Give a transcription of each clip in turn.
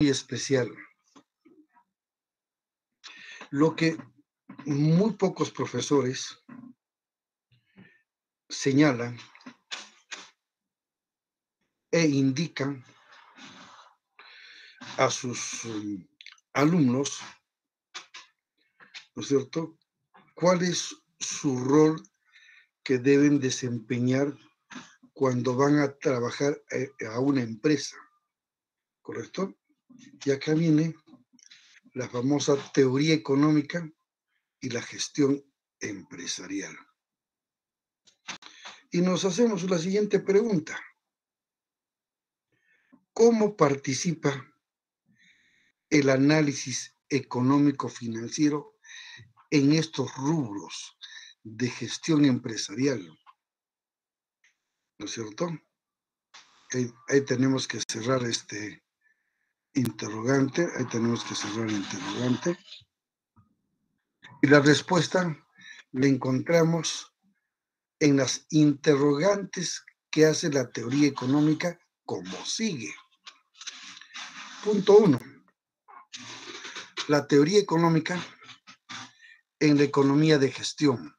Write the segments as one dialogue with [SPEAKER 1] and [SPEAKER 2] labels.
[SPEAKER 1] muy especial. Lo que muy pocos profesores señalan e indican a sus alumnos, ¿no es cierto?, cuál es su rol que deben desempeñar cuando van a trabajar a una empresa, ¿correcto? Y acá viene la famosa teoría económica y la gestión empresarial. Y nos hacemos la siguiente pregunta: ¿cómo participa el análisis económico-financiero en estos rubros de gestión empresarial? ¿No es cierto? Ahí tenemos que cerrar este interrogante, ahí tenemos que cerrar el interrogante. Y la respuesta la encontramos en las interrogantes que hace la teoría económica, como sigue. Punto 1. La teoría económica en la economía de gestión.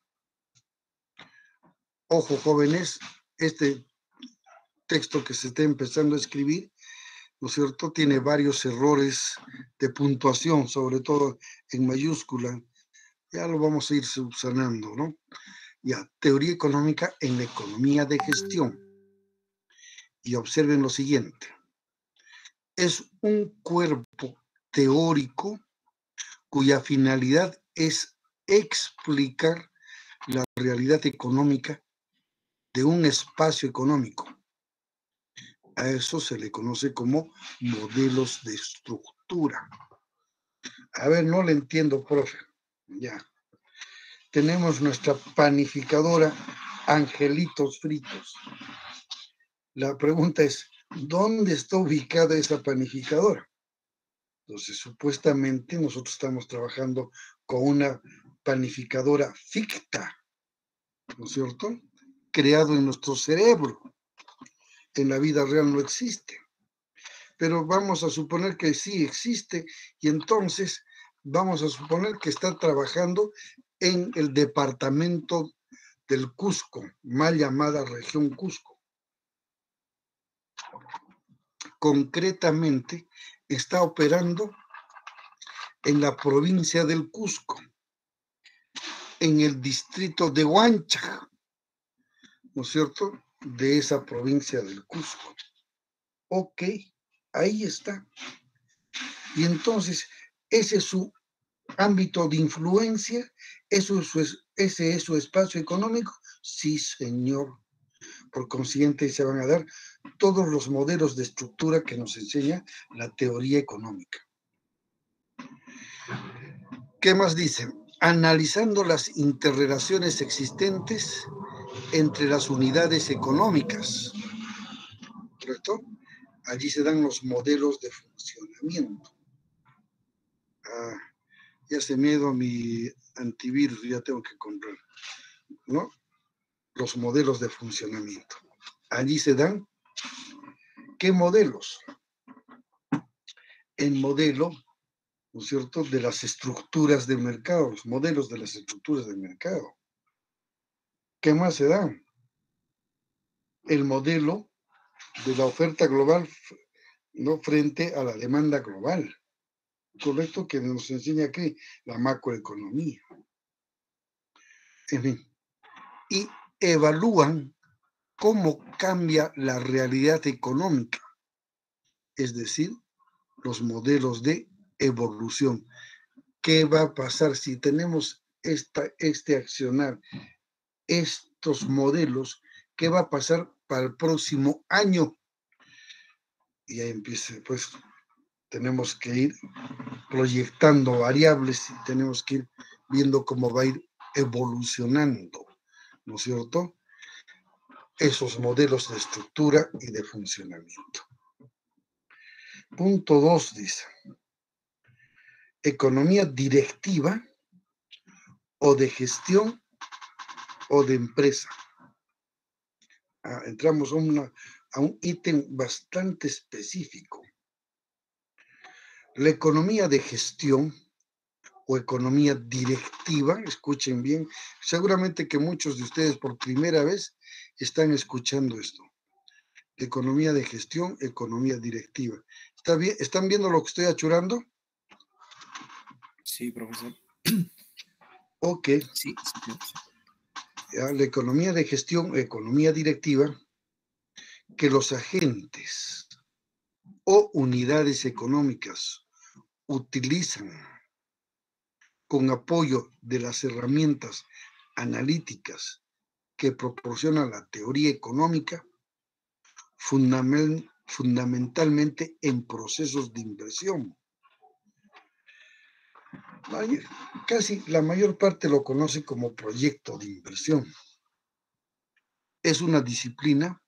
[SPEAKER 1] Ojo, jóvenes, este texto que se está empezando a escribir, ¿no es cierto?, tiene varios errores de puntuación, sobre todo en mayúscula. Ya lo vamos a ir subsanando, ¿no? Ya, teoría económica en la economía de gestión. Y observen lo siguiente: es un cuerpo teórico cuya finalidad es explicar la realidad económica de un espacio económico. A eso se le conoce como modelos de estructura. A ver, no le entiendo, profe. Ya. Tenemos nuestra panificadora Angelitos Fritos. La pregunta es, ¿dónde está ubicada esa panificadora? Entonces, supuestamente nosotros estamos trabajando con una panificadora ficta, ¿no es cierto?, creado en nuestro cerebro. En la vida real no existe. Pero vamos a suponer que sí existe, y entonces vamos a suponer que está trabajando en el departamento del Cusco, mal llamada región Cusco. Concretamente, está operando en la provincia del Cusco, en el distrito de Huancha, ¿no es cierto?, de esa provincia del Cusco. Ok, ahí está. Y entonces, ese es su ámbito de influencia, ese es su espacio económico. Sí, señor. Por consiguiente, se van a dar todos los modelos de estructura que nos enseña la teoría económica. ¿Qué más dice? Analizando las interrelaciones existentes entre las unidades económicas, ¿correcto? Allí se dan los modelos de funcionamiento. Ya se me ha ido mi antivirus, ya tengo que comprar, ¿no? Los modelos de funcionamiento. Allí se dan, ¿qué modelos? El modelo, ¿no es cierto?, de las estructuras de mercado, los modelos de las estructuras de mercado. ¿Qué más se dan? El modelo de la oferta global, ¿no?, frente a la demanda global, correcto, que nos enseña aquí la macroeconomía. En fin, y evalúan cómo cambia la realidad económica, es decir, los modelos de evolución. ¿Qué va a pasar si tenemos este accionar, estos modelos? ¿Qué va a pasar para el próximo año? Y ahí empieza, pues, tenemos que ir proyectando variables y tenemos que ir viendo cómo va a ir evolucionando, ¿no es cierto?, esos modelos de estructura y de funcionamiento. Punto 2 dice, economía directiva o de gestión o de empresa. Entramos a un ítem bastante específico. La economía de gestión o economía directiva, escuchen bien, seguramente que muchos de ustedes por primera vez están escuchando esto. Economía de gestión, economía directiva. ¿Está bien? ¿Están viendo lo que estoy achurando?
[SPEAKER 2] Sí, profesor.
[SPEAKER 1] Ok.
[SPEAKER 2] Sí, sí, profesor.
[SPEAKER 1] Ya, la economía de gestión, economía directiva, que los agentes o unidades económicas utilizan con apoyo de las herramientas analíticas que proporciona la teoría económica, fundamentalmente en procesos de inversión. Casi la mayor parte lo conoce como proyecto de inversión. Es una disciplina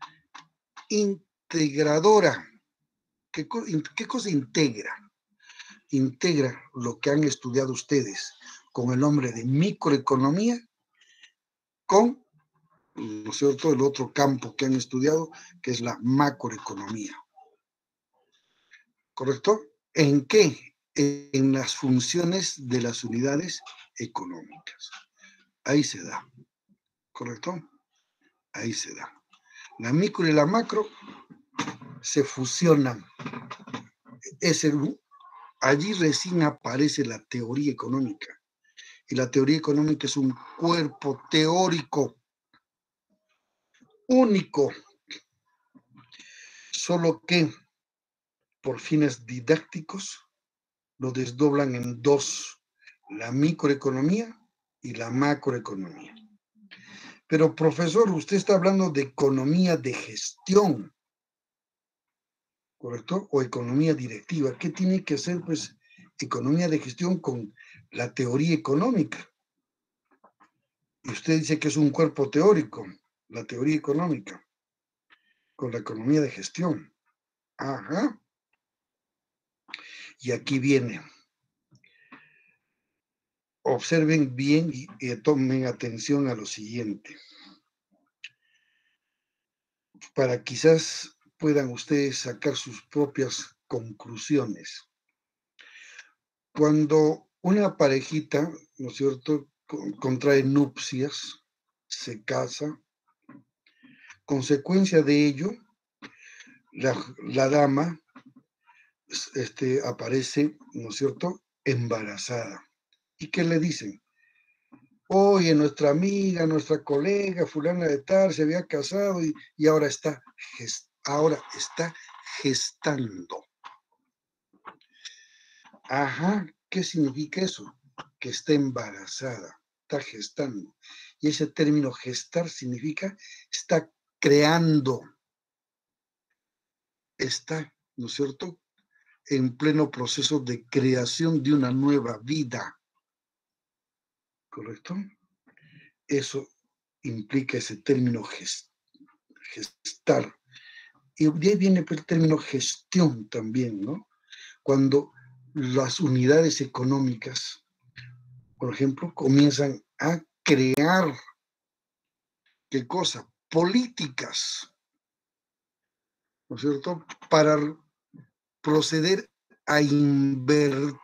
[SPEAKER 1] integradora. ¿Qué cosa integra? Integra lo que han estudiado ustedes con el nombre de microeconomía con, ¿no es cierto?, el otro campo que han estudiado, que es la macroeconomía. ¿Correcto? ¿En qué? En las funciones de las unidades económicas. Ahí se da. ¿Correcto? Ahí se da. La micro y la macro se fusionan. Allí recién aparece la teoría económica. Y la teoría económica es un cuerpo teórico único, solo que por fines didácticos lo desdoblan en dos, la microeconomía y la macroeconomía. Pero, profesor, usted está hablando de economía de gestión, ¿correcto? O economía directiva. ¿Qué tiene que hacer, pues, economía de gestión con la teoría económica? Y usted dice que es un cuerpo teórico, la teoría económica, con la economía de gestión. Ajá. Y aquí viene. Observen bien y tomen atención a lo siguiente. Para quizás puedan ustedes sacar sus propias conclusiones. Cuando una parejita, ¿no es cierto?, contrae nupcias, se casa, consecuencia de ello, la dama aparece, ¿no es cierto?, embarazada. ¿Y qué le dicen? Oye, nuestra amiga, nuestra colega, fulana de tal, se había casado y ahora está gestando. Ajá, ¿qué significa eso? Que está embarazada, está gestando. Y ese término gestar significa está creando, está, ¿no es cierto?, en pleno proceso de creación de una nueva vida. ¿Correcto? Eso implica ese término gestar. Y de ahí viene el término gestión también, ¿no? Cuando las unidades económicas, por ejemplo, comienzan a crear, ¿qué cosa? Políticas, ¿no es cierto?, para proceder a invertir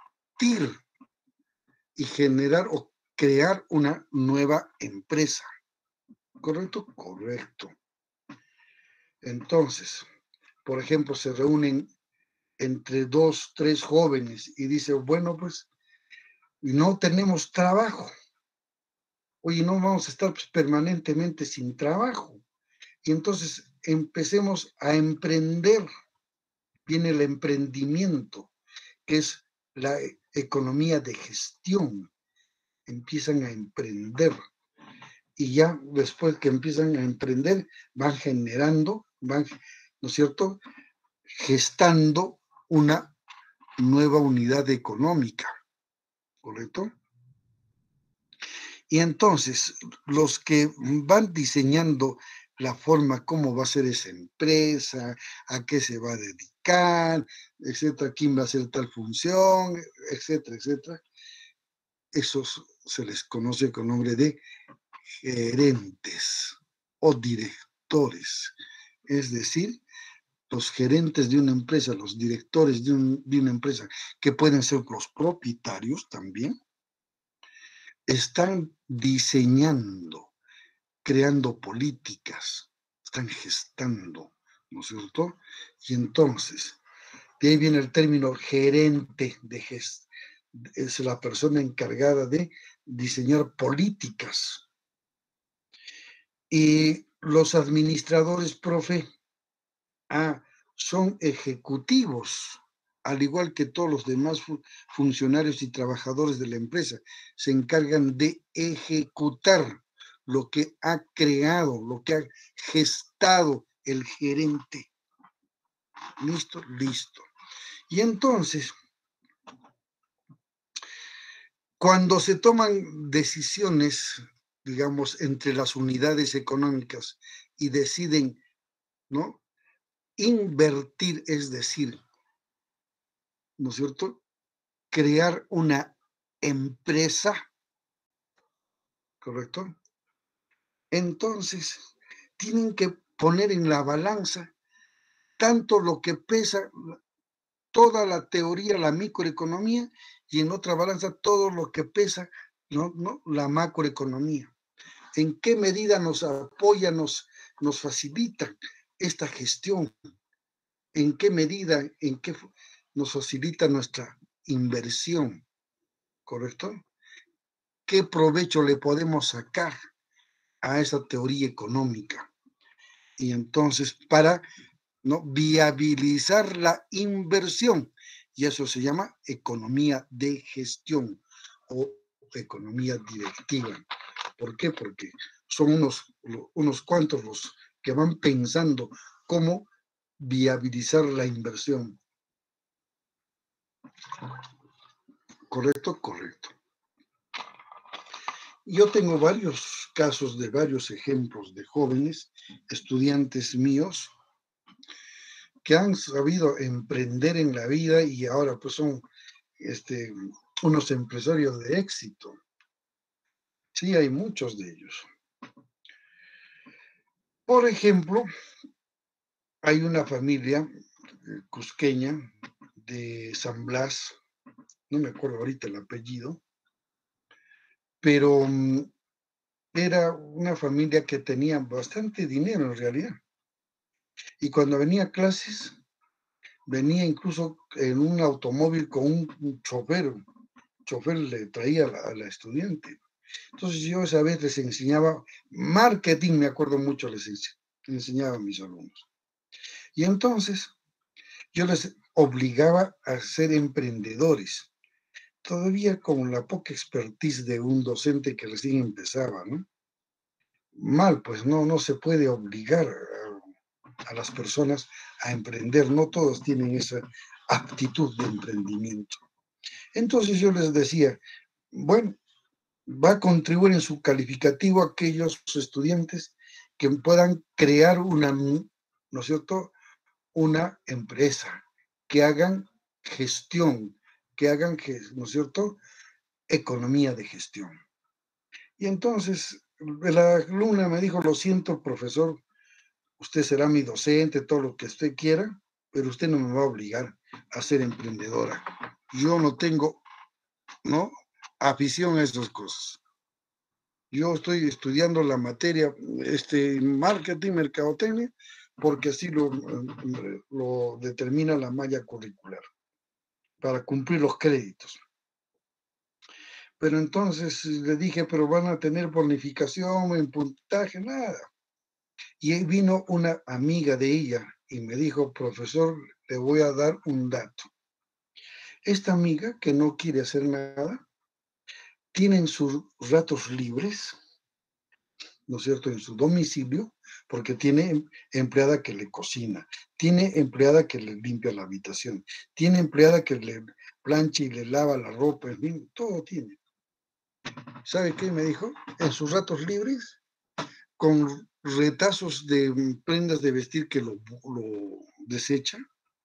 [SPEAKER 1] y generar o crear una nueva empresa. ¿Correcto? Correcto. Entonces, por ejemplo, se reúnen entre 2, 3 jóvenes y dicen, bueno, pues no tenemos trabajo. Oye, no vamos a estar pues, permanentemente sin trabajo. Y entonces empecemos a emprender. Viene el emprendimiento, que es la economía de gestión. Empiezan a emprender. Y ya después que empiezan a emprender, van generando, ¿no es cierto?, gestando una nueva unidad económica, ¿correcto? Y entonces, los que van diseñando la forma, cómo va a ser esa empresa, a qué se va a dedicar, etcétera, quién va a hacer tal función, etcétera, etcétera, esos se les conoce con nombre de gerentes o directores, es decir, los gerentes de una empresa, los directores de una empresa, que pueden ser los propietarios también, están diseñando, creando políticas, están gestando, ¿no es cierto? Y entonces, de ahí viene el término gerente de gestión. Es la persona encargada de diseñar políticas. Y los administradores, profe, son ejecutivos, al igual que todos los demás funcionarios y trabajadores de la empresa. Se encargan de ejecutar lo que ha creado, lo que ha gestado el gerente. ¿Listo? Listo. Y entonces, cuando se toman decisiones, digamos, entre las unidades económicas y deciden, ¿no?, invertir, es decir, ¿no es cierto?, crear una empresa, ¿correcto? Entonces, tienen que poner en la balanza tanto lo que pesa toda la teoría, la microeconomía, y en otra balanza todo lo que pesa, ¿no?, la macroeconomía. ¿En qué medida nos apoya, nos facilita esta gestión? ¿En qué medida, en qué nos facilita nuestra inversión? ¿Correcto? ¿Qué provecho le podemos sacar a esa teoría económica? Y entonces, para, ¿no?, viabilizar la inversión, y eso se llama economía de gestión o economía directiva. ¿Por qué? Porque son unos cuantos los que van pensando cómo viabilizar la inversión. ¿Correcto? Correcto. Yo tengo varios casos de varios ejemplos de jóvenes, estudiantes míos, que han sabido emprender en la vida y ahora pues son unos empresarios de éxito. Sí, hay muchos de ellos. Por ejemplo, hay una familia cusqueña de San Blas, no me acuerdo ahorita el apellido, pero era una familia que tenía bastante dinero en realidad. Y cuando venía a clases, venía incluso en un automóvil con un chofer le traía a la estudiante. Entonces yo esa vez les enseñaba marketing, me acuerdo mucho, les enseñaba a mis alumnos. Y entonces yo les obligaba a ser emprendedores, todavía con la poca expertise de un docente que recién empezaba, ¿no? Mal, pues no se puede obligar a las personas a emprender, no todos tienen esa aptitud de emprendimiento. Entonces yo les decía, bueno, va a contribuir en su calificativo aquellos estudiantes que puedan crear una, ¿no es cierto?, una empresa, que hagan gestión, que hagan, ¿no es cierto?, economía de gestión. Y entonces la alumna me dijo, lo siento, profesor, usted será mi docente, todo lo que usted quiera, pero usted no me va a obligar a ser emprendedora. Yo no tengo, ¿no?, afición a esas cosas. Yo estoy estudiando la materia, marketing, mercadotecnia, porque así lo determina la malla curricular, para cumplir los créditos. Pero entonces le dije, pero van a tener bonificación en puntaje, nada. Y ahí vino una amiga de ella y me dijo, profesor, le voy a dar un dato. Esta amiga, que no quiere hacer nada, tiene en sus ratos libres, ¿no es cierto?, en su domicilio, porque tiene empleada que le cocina, tiene empleada que le limpia la habitación, tiene empleada que le plancha y le lava la ropa, en fin, todo tiene. ¿Sabe qué me dijo? En sus ratos libres, con retazos de prendas de vestir que lo desecha,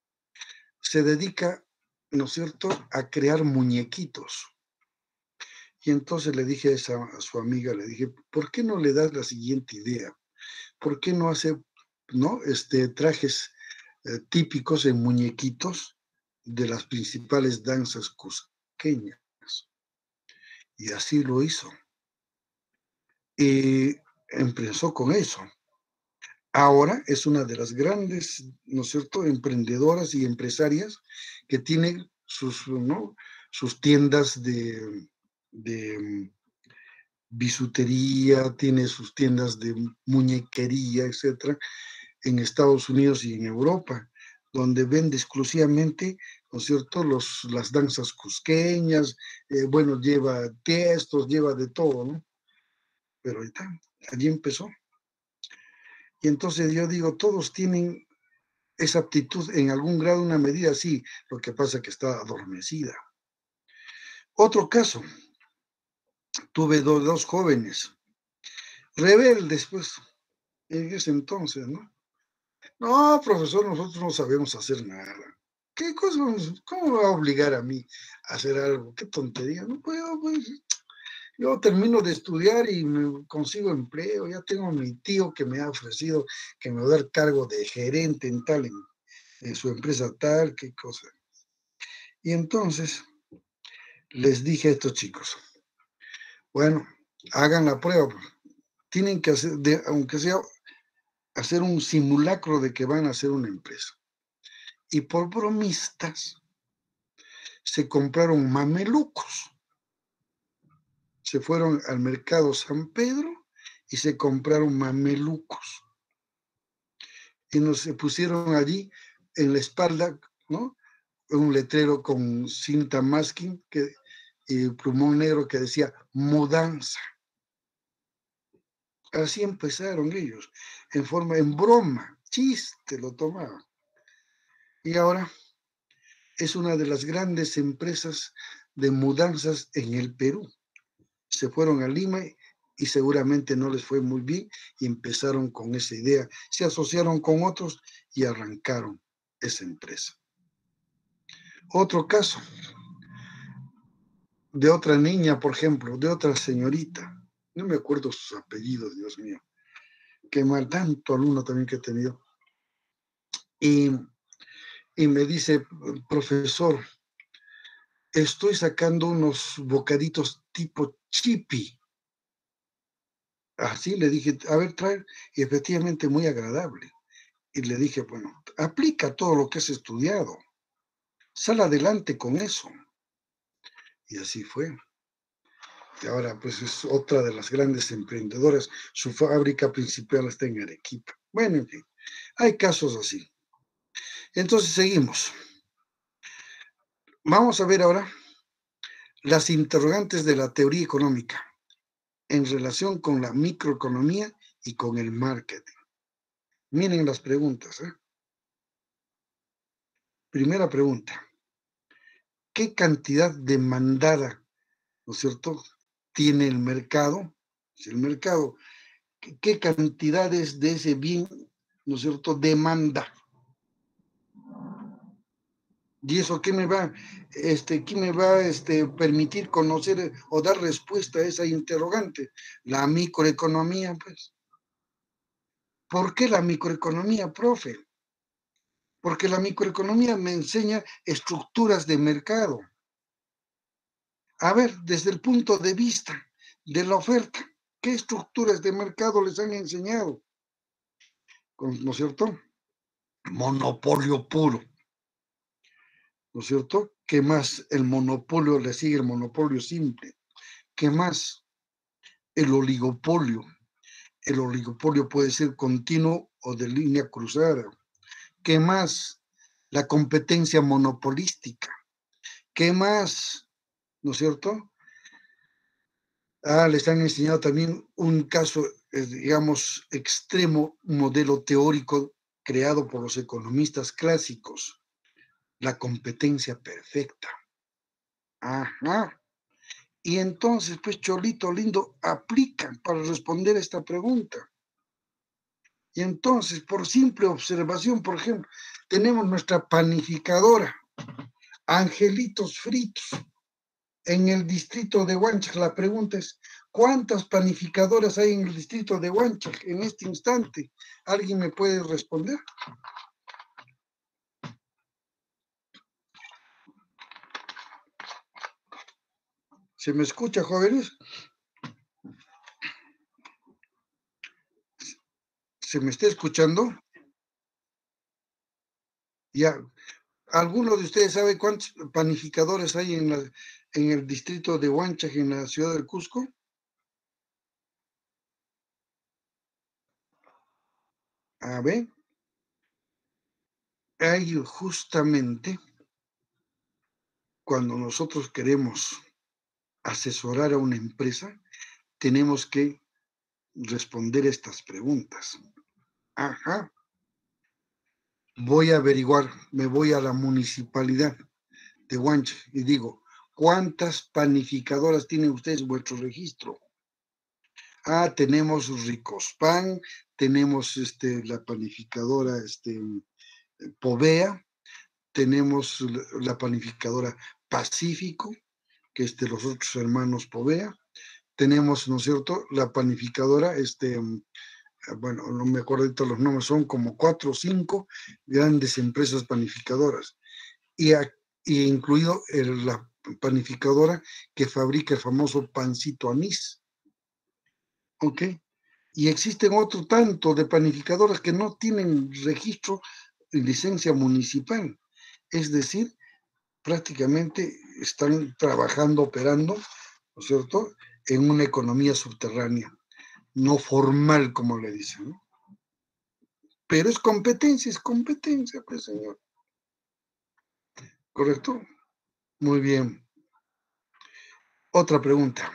[SPEAKER 1] se dedica, ¿no es cierto?, a crear muñequitos. Y entonces le dije a su amiga, le dije, ¿por qué no le das la siguiente idea? ¿Por qué no hace, no, trajes típicos en muñequitos de las principales danzas cusqueñas. Y así lo hizo. Y empezó con eso. Ahora es una de las grandes, ¿no es cierto?, emprendedoras y empresarias que tienen sus, ¿no?, sus tiendas de bisutería, tiene sus tiendas de muñequería, etcétera, en Estados Unidos y en Europa, donde vende exclusivamente, ¿no es cierto?, las danzas cusqueñas, bueno, lleva tiestos, lleva de todo, ¿no? Pero ahí está, allí empezó. Y entonces yo digo, todos tienen esa aptitud en algún grado, una medida, sí, lo que pasa es que está adormecida. Otro caso, tuve dos jóvenes, rebeldes, pues, en ese entonces, ¿no? No, profesor, nosotros no sabemos hacer nada. ¿Qué cosa? ¿Cómo me va a obligar a mí a hacer algo? Qué tontería. No puedo, pues. Yo termino de estudiar y me consigo empleo. Ya tengo a mi tío que me ha ofrecido que me va a dar cargo de gerente en tal, en su empresa tal, qué cosa. Y entonces les dije a estos chicos, bueno, hagan la prueba. Tienen que hacer, aunque sea, hacer un simulacro de que van a hacer una empresa. Y por bromistas se compraron mamelucos. Se fueron al mercado San Pedro y se compraron mamelucos. Y nos pusieron allí en la espalda, ¿no?, un letrero con cinta masking y plumón negro que decía mudanza. Así empezaron ellos, en broma, chiste lo tomaban. Y ahora es una de las grandes empresas de mudanzas en el Perú. Se fueron a Lima y seguramente no les fue muy bien y empezaron con esa idea. Se asociaron con otros y arrancaron esa empresa. Otro caso de otra niña, por ejemplo, de otra señorita, no me acuerdo sus apellidos, Dios mío, qué mal, tanto alumno también que he tenido. Y me dice, profesor, estoy sacando unos bocaditos tipo chipi. Así le dije, a ver, trae, y efectivamente muy agradable. Y le dije, bueno, aplica todo lo que has estudiado, sal adelante con eso. Y así fue. Y ahora, pues es otra de las grandes emprendedoras. Su fábrica principal está en Arequipa. Bueno, en fin, hay casos así. Entonces, seguimos. Vamos a ver ahora las interrogantes de la teoría económica en relación con la microeconomía y con el marketing. Miren las preguntas, ¿eh? Primera pregunta. ¿Qué cantidad demandada, ¿no es cierto?, tiene el mercado? Si el mercado, ¿qué cantidades de ese bien, ¿no es cierto?, demanda? ¿Y eso qué me va a permitir conocer o dar respuesta a esa interrogante? La microeconomía, pues. ¿Por qué la microeconomía, profe? Porque la microeconomía me enseña estructuras de mercado. A ver, desde el punto de vista de la oferta, ¿qué estructuras de mercado les han enseñado? ¿No es cierto? Monopolio puro, ¿no es cierto? ¿Qué más? El monopolio, le sigue el monopolio simple. ¿Qué más? El oligopolio. El oligopolio puede ser continuo o de línea cruzada. ¿Qué más? La competencia monopolística. ¿Qué más? ¿No es cierto? Les han enseñado también un caso, digamos, extremo, un modelo teórico creado por los economistas clásicos, la competencia perfecta. Ajá. Y entonces, pues, Cholito lindo, aplican para responder esta pregunta. Y entonces, por simple observación, por ejemplo, tenemos nuestra panificadora, Angelitos Fritos, en el distrito de Huanchac. La pregunta es, ¿cuántas panificadoras hay en el distrito de Huanchac en este instante? ¿Alguien me puede responder? ¿Se me escucha, jóvenes? ¿Se me está escuchando? Ya. ¿Alguno de ustedes sabe cuántos panificadores hay en el distrito de Huanchac, en la ciudad del Cusco? A ver, hay justamente cuando nosotros queremos asesorar a una empresa, tenemos que responder estas preguntas. Ajá, voy a averiguar, me voy a la municipalidad de Huanchac y digo, ¿cuántas panificadoras tienen ustedes en vuestro registro? Ah, tenemos Ricospan, tenemos la panificadora Povea, tenemos la panificadora Pacífico, que es de los otros hermanos Povea, tenemos, ¿no es cierto?, la panificadora, bueno, no me acuerdo de todos los nombres, son como 4 o 5 grandes empresas panificadoras, y, y incluido la panificadora que fabrica el famoso pancito anís, ¿ok? Y existen otro tanto de panificadoras que no tienen registro y licencia municipal. Es decir, prácticamente están trabajando, operando, ¿no es cierto?, en una economía subterránea, no formal, como le dicen, ¿no? Pero es competencia, pues, señor. ¿Correcto? Muy bien. Otra pregunta.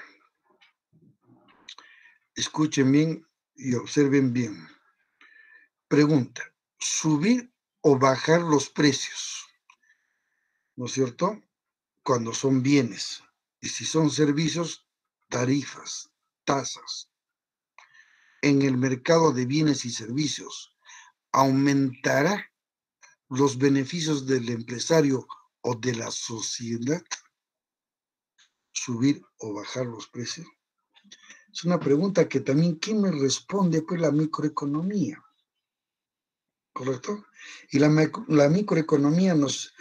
[SPEAKER 1] Escuchen bien y observen bien. Pregunta, ¿subir o bajar los precios? ¿No es cierto? Cuando son bienes. Y si son servicios, tarifas, tasas. En el mercado de bienes y servicios, ¿aumentará los beneficios del empresario o de la sociedad? ¿Subir o bajar los precios? Es una pregunta que también, ¿quién me responde? Pues la microeconomía, ¿correcto? Y la microeconomía nos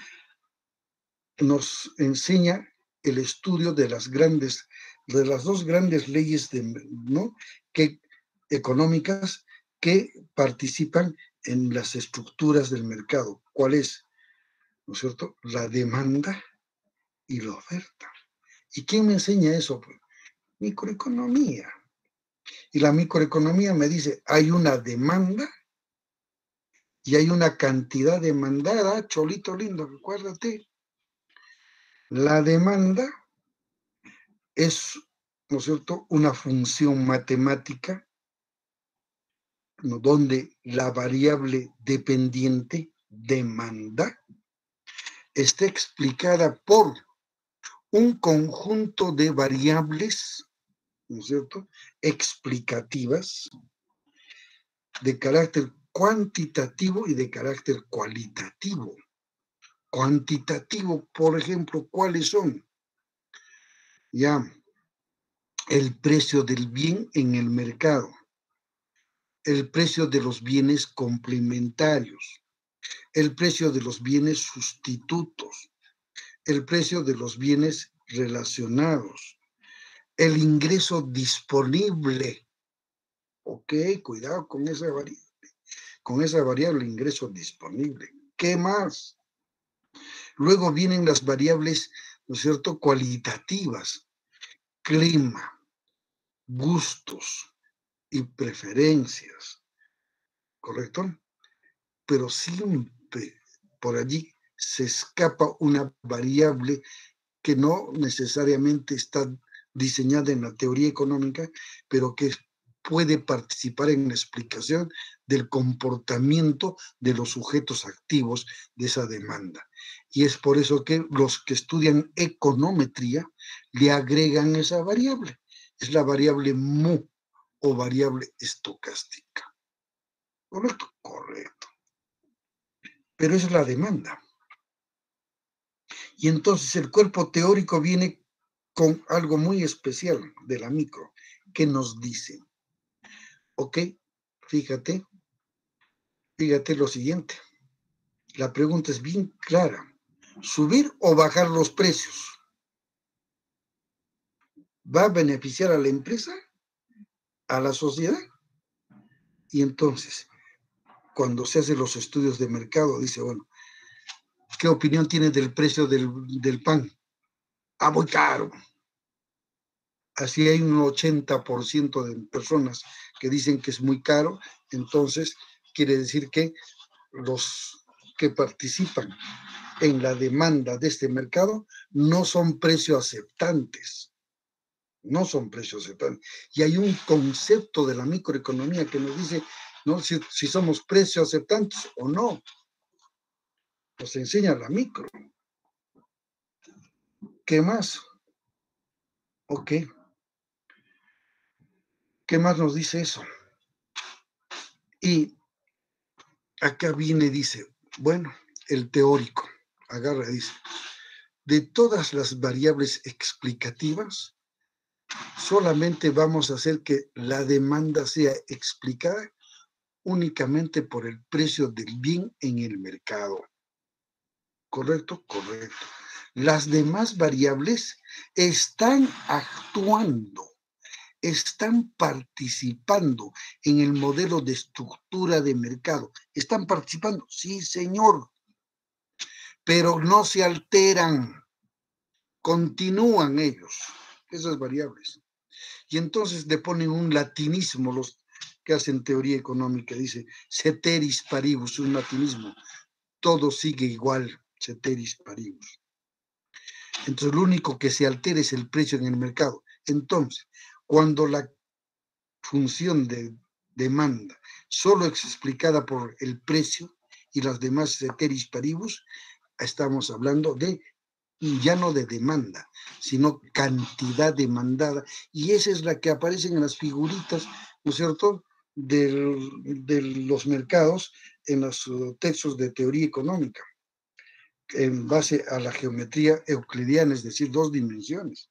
[SPEAKER 1] enseña el estudio de de las dos grandes leyes ¿no?, económicas que participan en las estructuras del mercado. ¿Cuál es? ¿No es cierto? La demanda y la oferta. ¿Y quién me enseña eso? Pues, microeconomía. Y la microeconomía me dice, hay una demanda y hay una cantidad demandada, cholito lindo, recuérdate. La demanda es, ¿no es cierto?, una función matemática, ¿no?, donde la variable dependiente, demanda, está explicada por un conjunto de variables, ¿no es cierto?, explicativas, de carácter cuantitativo y de carácter cualitativo. Cuantitativo, por ejemplo, ¿cuáles son? Ya, el precio del bien en el mercado, el precio de los bienes complementarios, el precio de los bienes sustitutos, el precio de los bienes relacionados, el ingreso disponible. Ok, cuidado con esa variable ingreso disponible. ¿Qué más? Luego vienen las variables, ¿no es cierto?, cualitativas, clima, gustos y preferencias, ¿correcto? Pero siempre por allí se escapa una variable que no necesariamente está diseñada en la teoría económica, pero que puede participar en la explicación del comportamiento de los sujetos activos de esa demanda. Y es por eso que los que estudian econometría le agregan esa variable. Es la variable mu o variable estocástica. ¿Correcto? Correcto. Pero esa es la demanda. Y entonces el cuerpo teórico viene con algo muy especial de la micro, que nos dice, ok, fíjate lo siguiente, la pregunta es bien clara, ¿subir o bajar los precios? ¿Va a beneficiar a la empresa, a la sociedad? Y entonces, cuando se hacen los estudios de mercado, dice, bueno, ¿qué opinión tiene del precio del pan? Ah, muy caro. Así hay un 80% de personas que dicen que es muy caro, entonces quiere decir que los que participan en la demanda de este mercado no son precios aceptantes, no son precios aceptantes. Y hay un concepto de la microeconomía que nos dice, ¿no?, si somos precios aceptantes o no. Nos enseña la micro. ¿Qué más? Ok. ¿Qué más nos dice eso? Y acá viene, dice, bueno, el teórico, agarra, dice, de todas las variables explicativas, solamente vamos a hacer que la demanda sea explicada únicamente por el precio del bien en el mercado. ¿Correcto? Correcto. Las demás variables están actuando, están participando en el modelo de estructura de mercado. ¿Están participando? Sí, señor. Pero no se alteran, continúan ellos, esas variables. Y entonces le ponen un latinismo, los que hacen teoría económica, dice ceteris paribus, un latinismo, todo sigue igual, ceteris paribus. Entonces lo único que se altera es el precio en el mercado. Entonces, cuando la función de demanda solo es explicada por el precio y las demás ceteris paribus, estamos hablando de, ya no de demanda, sino cantidad demandada, y esa es la que aparece en las figuritas, ¿no es cierto?, de los mercados en los textos de teoría económica, en base a la geometría euclidiana, es decir, 2 dimensiones.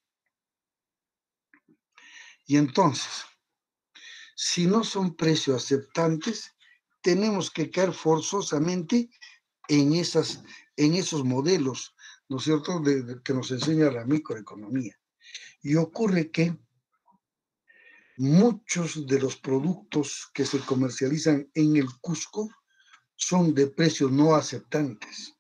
[SPEAKER 1] Y entonces, si no son precios aceptantes, tenemos que caer forzosamente en esos modelos, ¿no es cierto?, que nos enseña la microeconomía. Y ocurre que muchos de los productos que se comercializan en el Cusco son de precios no aceptantes.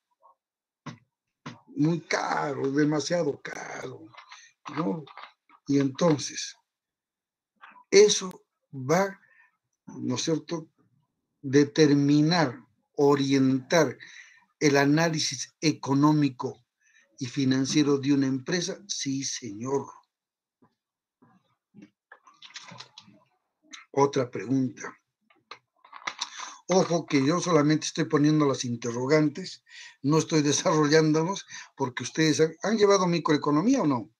[SPEAKER 1] Muy caro, demasiado caro, ¿no? Y entonces, eso va, ¿no es cierto?, determinar, orientar el análisis económico y financiero de una empresa. Sí, señor. Otra pregunta. Ojo que yo solamente estoy poniendo las interrogantes, no estoy desarrollándolos, porque ustedes han llevado microeconomía o no.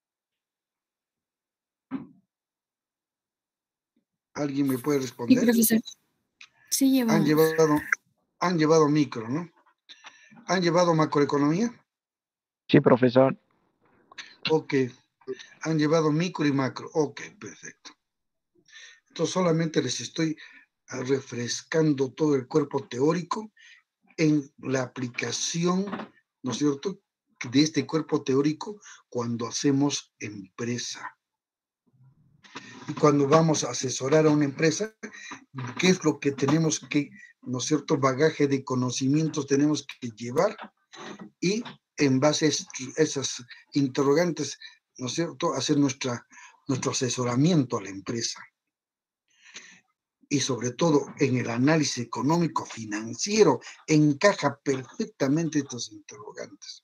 [SPEAKER 1] ¿Alguien me puede
[SPEAKER 2] Sí,
[SPEAKER 1] responder?
[SPEAKER 2] profesor. Sí,
[SPEAKER 1] Han
[SPEAKER 2] llevamos.
[SPEAKER 1] llevado micro, ¿no? ¿Han llevado macroeconomía?
[SPEAKER 3] Sí, profesor.
[SPEAKER 1] Ok. Han llevado micro y macro. Ok, perfecto. Entonces solamente les estoy refrescando todo el cuerpo teórico en la aplicación, ¿no es cierto?, de este cuerpo teórico cuando hacemos empresa. Y cuando vamos a asesorar a una empresa, ¿qué es lo que tenemos que, ¿no es cierto?, bagaje de conocimientos tenemos que llevar? Y en base a esas interrogantes, ¿no es cierto?, hacer nuestro asesoramiento a la empresa. Y sobre todo en el análisis económico financiero, encaja perfectamente estos interrogantes.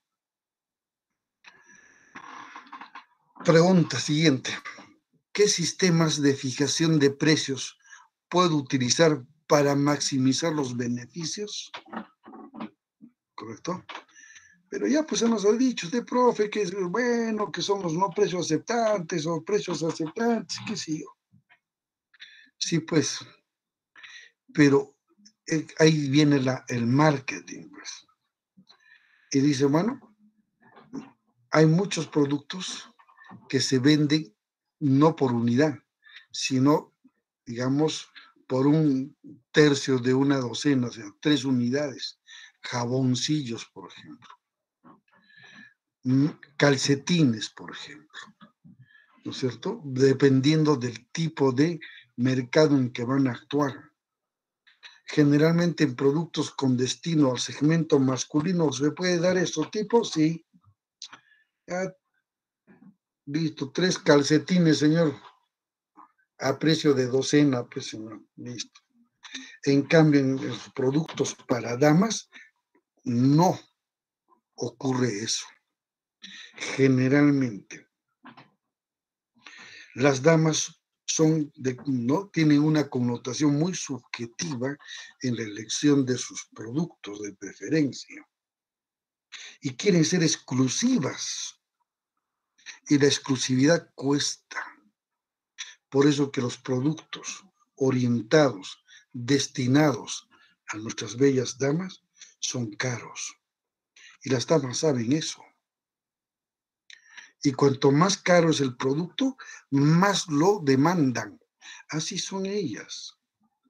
[SPEAKER 1] Pregunta siguiente. ¿Qué sistemas de fijación de precios puedo utilizar para maximizar los beneficios? ¿Correcto? Pero ya pues se nos ha dicho usted, profe, que es bueno, que somos no precios aceptantes o precios aceptantes, qué sé yo. Sí, pues, pero ahí viene el marketing, pues. Y dice, bueno, hay muchos productos que se venden no por unidad, sino, digamos, por un tercio de una docena, o sea, 3 unidades. Jaboncillos, por ejemplo. Calcetines, por ejemplo. ¿no es cierto? Dependiendo del tipo de mercado en que van a actuar. Generalmente en productos con destino al segmento masculino, ¿se puede dar estos tipos? Sí. Ya, listo, 3 calcetines, señor, a precio de docena, pues, señor, listo. En cambio, en los productos para damas, no ocurre eso. Generalmente, las damas ¿no? Tienen una connotación muy subjetiva en la elección de sus productos de preferencia y quieren ser exclusivas, y la exclusividad cuesta. Por eso que los productos orientados, destinados a nuestras bellas damas, son caros. Y las damas saben eso. Y cuanto más caro es el producto, más lo demandan. Así son ellas.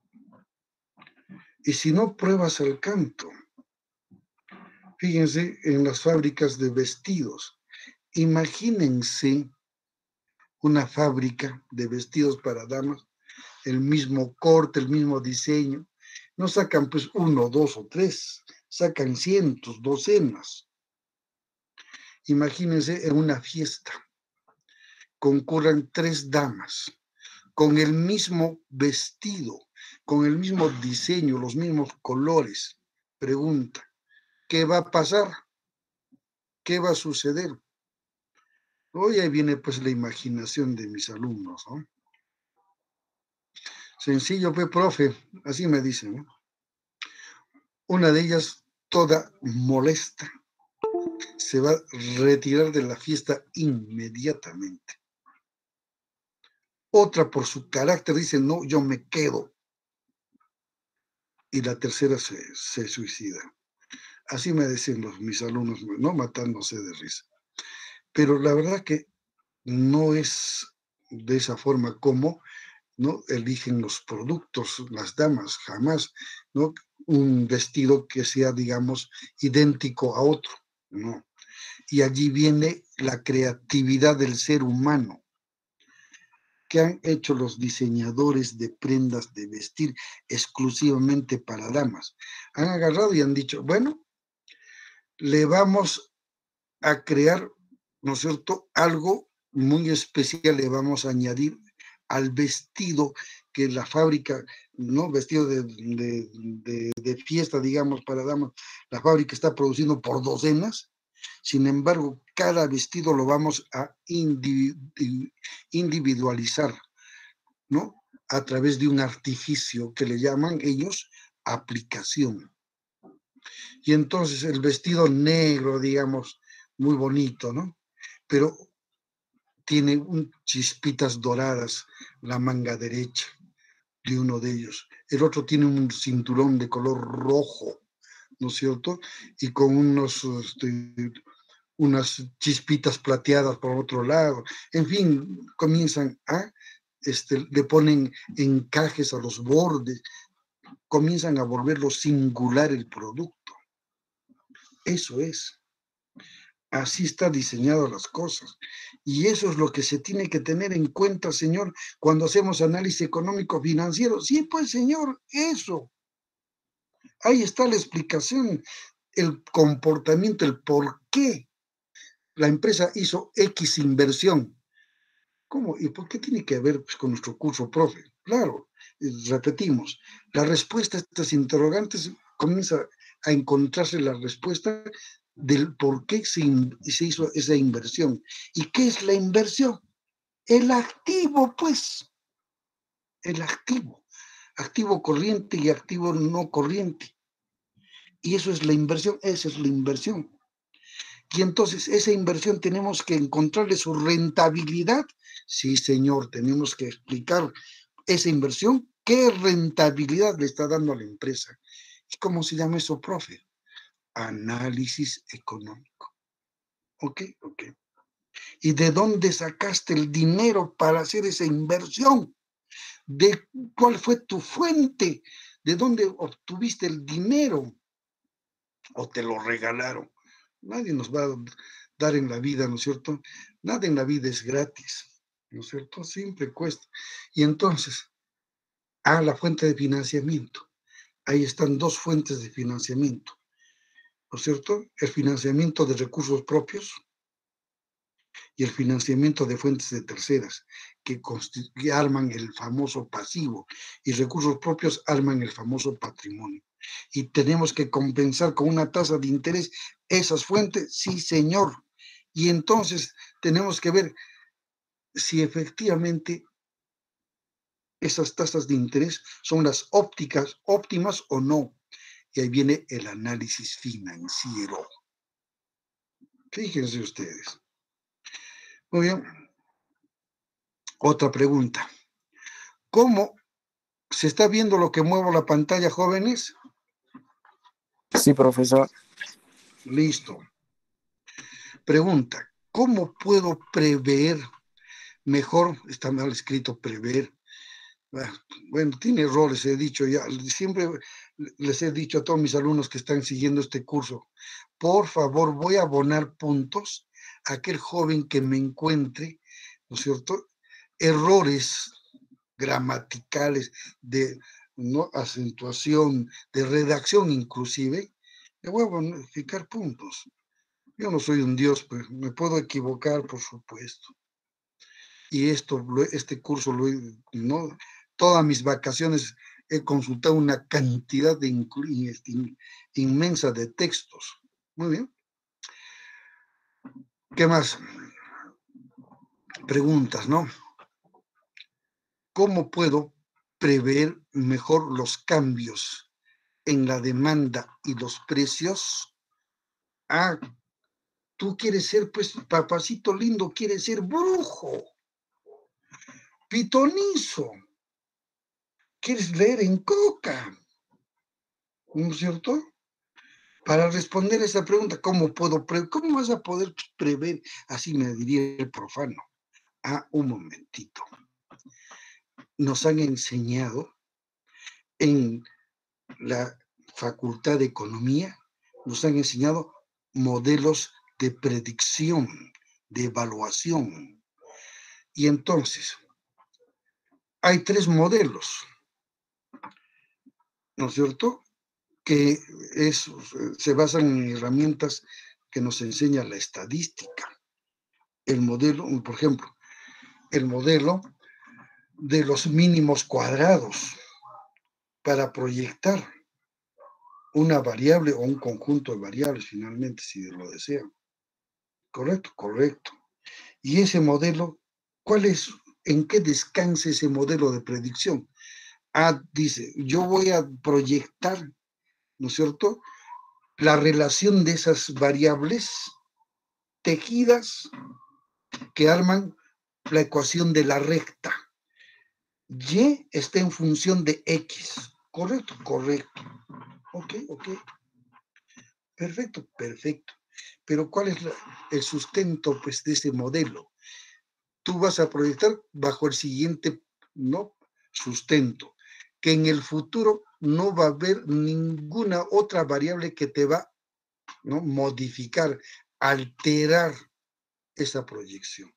[SPEAKER 1] Y si no, pruebas al canto. Fíjense en las fábricas de vestidos. Imagínense una fábrica de vestidos para damas, el mismo corte, el mismo diseño. No sacan pues 1, 2 o 3, sacan cientos, docenas. Imagínense en una fiesta, concurran 3 damas con el mismo vestido, con el mismo diseño, los mismos colores. Pregunta, ¿qué va a pasar? ¿Qué va a suceder? Hoy ahí viene pues la imaginación de mis alumnos, ¿no? Sencillo, pues, profe, así me dicen, ¿no? Una de ellas, toda molesta, se va a retirar de la fiesta inmediatamente. Otra, por su carácter, dice, no, yo me quedo. Y la tercera se suicida. Así me decían mis alumnos, no matándose de risa. Pero la verdad que no es de esa forma como, ¿no?, eligen los productos, las damas, jamás, ¿no? Un vestido que sea, digamos, idéntico a otro, no. Y allí viene la creatividad del ser humano. ¿Qué han hecho los diseñadores de prendas de vestir exclusivamente para damas? Han agarrado y han dicho, bueno, le vamos a crear, ¿no es cierto?, algo muy especial, le vamos a añadir al vestido que la fábrica, ¿no?, vestido de fiesta, digamos, para damas, la fábrica está produciendo por docenas. Sin embargo, cada vestido lo vamos a individualizar, ¿no?, a través de un artificio que le llaman ellos aplicación. Y entonces el vestido negro, digamos, muy bonito, ¿no? Pero tiene chispitas doradas la manga derecha de uno de ellos. El otro tiene un cinturón de color rojo, ¿no es cierto? Y con unas chispitas plateadas por otro lado. En fin, comienzan le ponen encajes a los bordes, comienzan a volverlo singular el producto. Eso es. Así está diseñado las cosas. Y eso es lo que se tiene que tener en cuenta, señor, cuando hacemos análisis económico financiero. Sí, pues, señor, eso. Ahí está la explicación, el comportamiento, el por qué la empresa hizo X inversión. ¿Cómo? ¿Y por qué tiene que ver, pues, con nuestro curso, profe? Claro, repetimos, la respuesta a estas interrogantes comienza a encontrarse la respuesta del por qué se hizo esa inversión. ¿Y qué es la inversión? El activo, pues, el activo corriente y activo no corriente. Y eso es la inversión, esa es la inversión. Y entonces esa inversión tenemos que encontrarle su rentabilidad. Sí, señor, tenemos que explicar esa inversión, qué rentabilidad le está dando a la empresa. ¿Y cómo se llama eso, profe? Análisis económico. ¿Ok? Ok. ¿Y de dónde sacaste el dinero para hacer esa inversión? ¿De cuál fue tu fuente? ¿De dónde obtuviste el dinero? ¿O te lo regalaron? Nadie nos va a dar en la vida, ¿no es cierto? Nada en la vida es gratis. ¿no es cierto? Siempre cuesta. Y entonces, la fuente de financiamiento. Ahí están dos fuentes de financiamiento, ¿no es cierto? El financiamiento de recursos propios y el financiamiento de fuentes de terceras, que arman el famoso pasivo, y recursos propios arman el famoso patrimonio. Y tenemos que compensar con una tasa de interés esas fuentes, sí, señor. Y entonces tenemos que ver si efectivamente esas tasas de interés son las óptimas o no. Y ahí viene el análisis financiero. Fíjense ustedes. Muy bien. Otra pregunta. ¿Cómo se está viendo lo que muevo la pantalla, jóvenes?
[SPEAKER 3] Sí, profesor.
[SPEAKER 1] Listo. Pregunta. ¿Cómo puedo prever mejor? Está mal escrito prever. Bueno, tiene errores, he dicho ya. Siempre les he dicho a todos mis alumnos que están siguiendo este curso, por favor, voy a abonar puntos a aquel joven que me encuentre, ¿no es cierto?, errores gramaticales, de no acentuación, de redacción inclusive, le voy a bonificar puntos. Yo no soy un dios, pues me puedo equivocar, por supuesto. Y este curso, ¿no? Todas mis vacaciones he consultado una cantidad inmensa de textos. Muy bien. ¿Qué más? Preguntas, ¿no? ¿Cómo puedo prever mejor los cambios en la demanda y los precios? Tú quieres ser, pues, papacito lindo, quieres ser brujo, pitonizo, quieres leer en coca, ¿no es cierto? Para responder esa pregunta, ¿cómo vas a poder prever? Así me diría el profano. Un momentito. Nos han enseñado en la Facultad de Economía, nos han enseñado modelos de predicción, de evaluación. Y entonces, hay 3 modelos, ¿no es cierto?, que se basan en herramientas que nos enseña la estadística. El modelo, por ejemplo, el modelo de los mínimos cuadrados para proyectar una variable o un conjunto de variables, finalmente, si lo desean. ¿Correcto? Correcto. Y ese modelo, ¿en qué descansa ese modelo de predicción? Dice, yo voy a proyectar, ¿no es cierto?, la relación de esas variables tejidas que arman la ecuación de la recta. Y está en función de X. ¿Correcto? Correcto. Ok. Perfecto. Pero ¿cuál es el sustento, pues, de ese modelo? Tú vas a proyectar bajo el siguiente, ¿no?, sustento, que en el futuro no va a haber ninguna otra variable que te va, ¿no?, modificar, alterar esa proyección.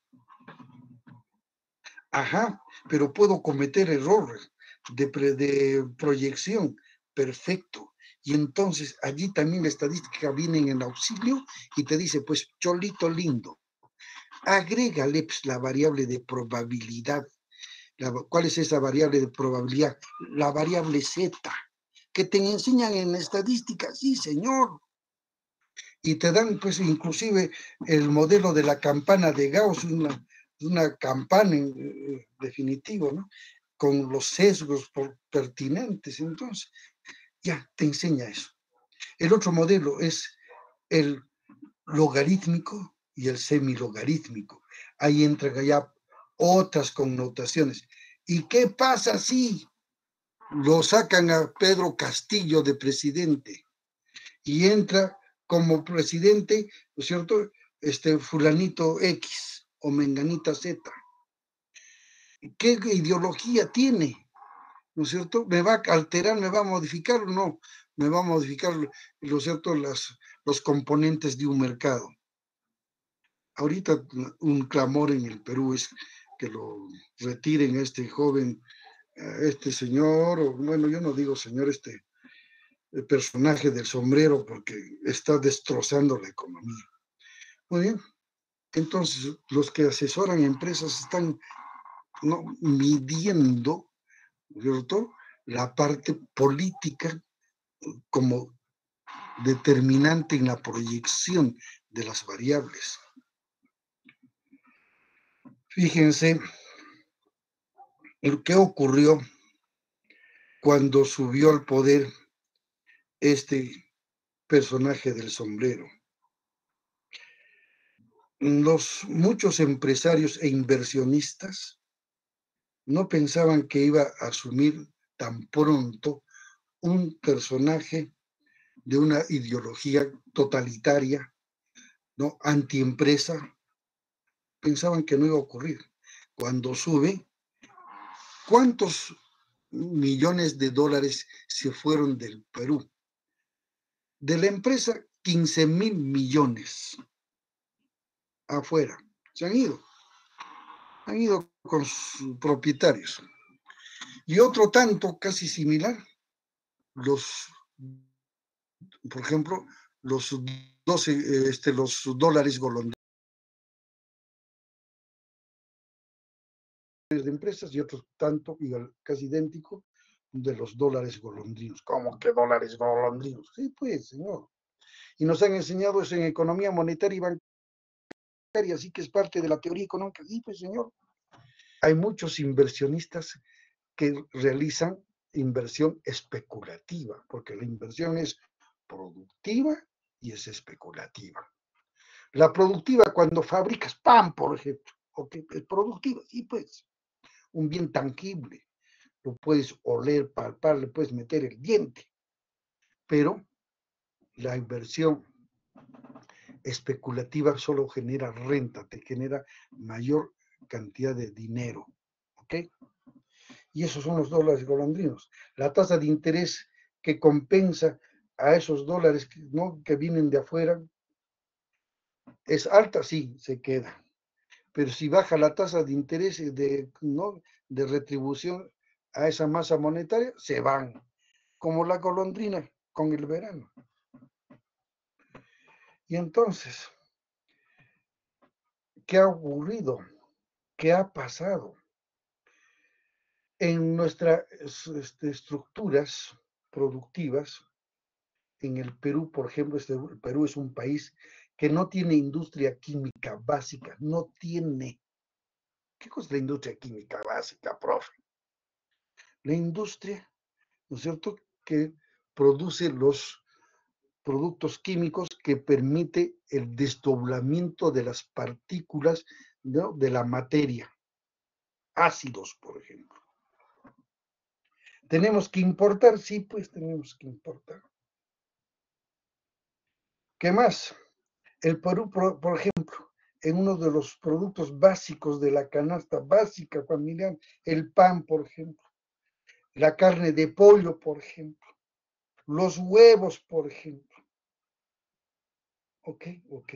[SPEAKER 1] Pero puedo cometer errores de proyección. Perfecto. Y entonces allí también la estadística viene en el auxilio y te dice, pues, cholito lindo, agrégale, pues, la variable de probabilidad. ¿Cuál es esa variable de probabilidad? La variable Z, que te enseñan en estadística, sí, señor. Y te dan, pues, inclusive el modelo de la campana de Gauss, una campana en definitivo, ¿no?, con los sesgos pertinentes. Entonces, ya te enseña eso. El otro modelo es el logarítmico y el semilogarítmico. Ahí entran ya otras connotaciones. ¿Y qué pasa si lo sacan a Pedro Castillo de presidente y entra como presidente, ¿no es cierto?, fulanito X o menganita Z? ¿Qué ideología tiene? ¿No es cierto? ¿Me va a alterar, me va a modificar o no? Me va a modificar, ¿no es cierto?, los componentes de un mercado. Ahorita un clamor en el Perú es que lo retiren a este joven, a este señor, o bueno, yo no digo señor, el personaje del sombrero, porque está destrozando la economía. Muy bien, entonces los que asesoran empresas están, ¿no?, midiendo, ¿cierto?, la parte política como determinante en la proyección de las variables. Fíjense qué ocurrió cuando subió al poder este personaje del sombrero. Muchos empresarios e inversionistas no pensaban que iba a asumir tan pronto un personaje de una ideología totalitaria, ¿no?, antiempresa. Pensaban que no iba a ocurrir. Cuando sube, ¿cuántos millones de dólares se fueron del Perú? De la empresa, 15,000 millones afuera. Se han ido con sus propietarios. Y otro tanto, casi similar, por ejemplo, los 12, los dólares golondrinos de empresas, y otro tanto, casi idéntico, de los dólares golondrinos. ¿Cómo que dólares golondrinos? Sí, pues, señor. Y nos han enseñado eso en economía monetaria y bancaria, así que es parte de la teoría económica. Sí, pues, señor. Hay muchos inversionistas que realizan inversión especulativa, porque la inversión es productiva y es especulativa. La productiva, cuando fabricas pan, por ejemplo, okay, es productiva, sí, pues, un bien tangible, lo puedes oler, palpar, le puedes meter el diente, pero la inversión especulativa solo genera renta, te genera mayor cantidad de dinero, ¿ok? Y esos son los dólares golondrinos. La tasa de interés que compensa a esos dólares, ¿no?, que vienen de afuera, es alta, sí, se queda. Pero si baja la tasa de interés ¿no?, de retribución a esa masa monetaria, se van, como la golondrina con el verano. Y entonces, ¿qué ha ocurrido? ¿Qué ha pasado? En nuestras estructuras productivas, en el Perú, por ejemplo, el Perú es un país que no tiene industria química básica, no tiene. ¿Qué cosa es la industria química básica, profe? La industria, ¿no es cierto?, que produce los productos químicos que permite el desdoblamiento de las partículas, ¿no?, de la materia, ácidos, por ejemplo. ¿Tenemos que importar? Sí, pues tenemos que importar. ¿Qué más? El Perú, por ejemplo, en uno de los productos básicos de la canasta básica familiar, el pan, por ejemplo, la carne de pollo, por ejemplo, los huevos, por ejemplo. Ok.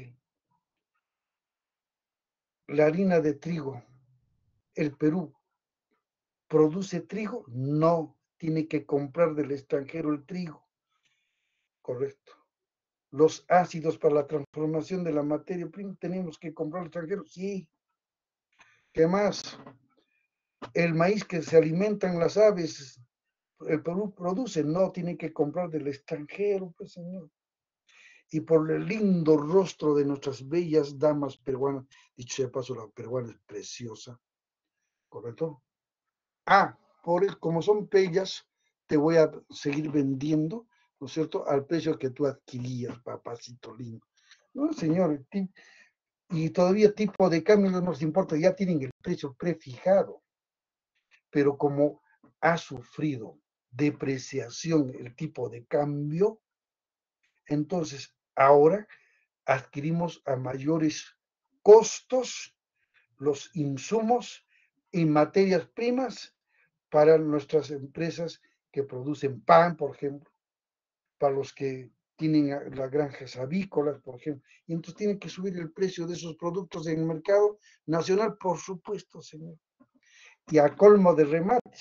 [SPEAKER 1] La harina de trigo. ¿El Perú produce trigo? No, tiene que comprar del extranjero el trigo. Correcto. Los ácidos para la transformación de la materia prima, ¿tenemos que comprar al extranjero? Sí. ¿Qué más? El maíz que se alimentan las aves, el Perú produce, no, tiene que comprar del extranjero, pues, señor. Y por el lindo rostro de nuestras bellas damas peruanas, dicho sea de paso, la peruana es preciosa, ¿correcto? Como son bellas, te voy a seguir vendiendo, ¿no es cierto?, al precio que tú adquirías, papacito lindo. No, señor, y todavía tipo de cambio no nos importa, ya tienen el precio prefijado. Pero como ha sufrido depreciación el tipo de cambio, entonces ahora adquirimos a mayores costos los insumos y materias primas para nuestras empresas que producen pan, por ejemplo, para los que tienen las granjas avícolas, por ejemplo, y entonces tienen que subir el precio de esos productos en el mercado nacional, por supuesto, señor. Y a colmo de remate,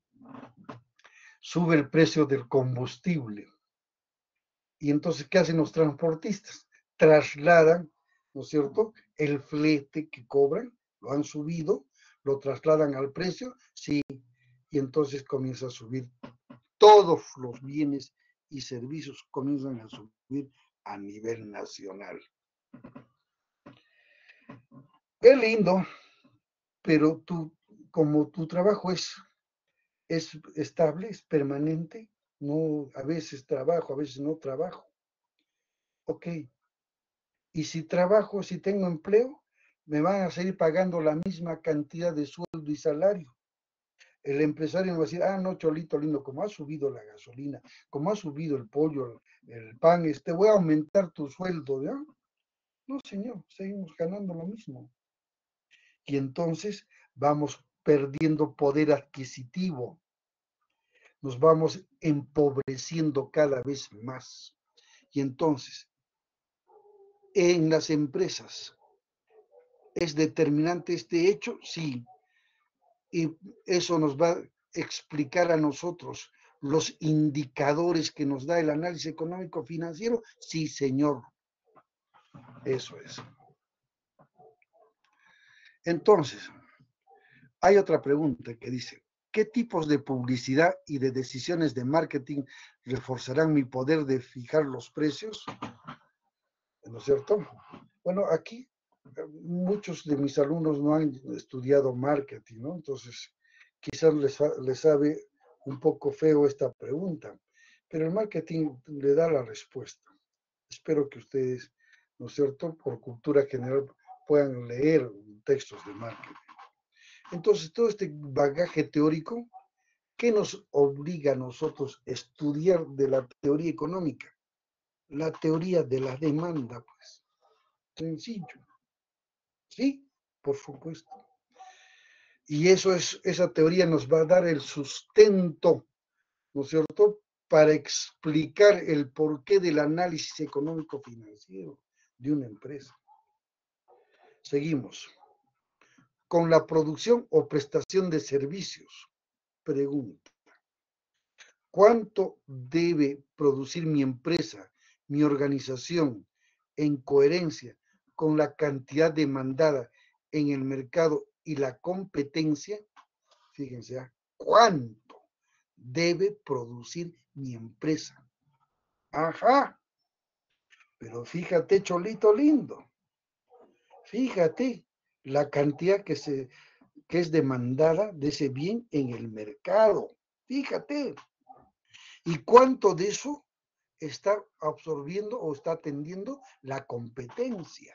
[SPEAKER 1] sube el precio del combustible. Y entonces, ¿qué hacen los transportistas? Trasladan, ¿no es cierto?, el flete que cobran, lo han subido, lo trasladan al precio, sí, y entonces comienza a subir. Todos los bienes y servicios comienzan a subir a nivel nacional. Es lindo, pero como tu trabajo es estable, es permanente, no, a veces trabajo, a veces no trabajo. Ok, y si trabajo, si tengo empleo, me van a seguir pagando la misma cantidad de sueldo y salario. El empresario me va a decir, no, Cholito lindo, como ha subido la gasolina, como ha subido el pollo, el pan, voy a aumentar tu sueldo, ¿ya? No, señor, seguimos ganando lo mismo. Y entonces vamos perdiendo poder adquisitivo, nos vamos empobreciendo cada vez más. Y entonces, en las empresas, ¿es determinante este hecho? Sí. Y eso nos va a explicar a nosotros los indicadores que nos da el análisis económico financiero. Sí, señor. Eso es. Entonces, hay otra pregunta que dice, ¿qué tipos de publicidad y de decisiones de marketing reforzarán mi poder de fijar los precios? ¿No es cierto? Bueno, aquí muchos de mis alumnos no han estudiado marketing, ¿no? Entonces, quizás les sabe un poco feo esta pregunta, pero el marketing le da la respuesta. Espero que ustedes, ¿no es cierto?, por cultura general puedan leer textos de marketing. Entonces, todo este bagaje teórico, ¿qué nos obliga a nosotros a estudiar de la teoría económica? La teoría de la demanda, pues. Sencillo. Sí, por supuesto. Y esa teoría nos va a dar el sustento, ¿no es cierto?, para explicar el porqué del análisis económico financiero de una empresa. Seguimos. Con la producción o prestación de servicios. Pregunta. ¿Cuánto debe producir mi empresa, mi organización, en coherencia con la cantidad demandada en el mercado y la competencia? Fíjense, ¿cuánto debe producir mi empresa? Ajá, pero fíjate, Cholito lindo, fíjate la cantidad que es demandada de ese bien en el mercado. Fíjate. ¿Y cuánto de eso está absorbiendo o está atendiendo la competencia?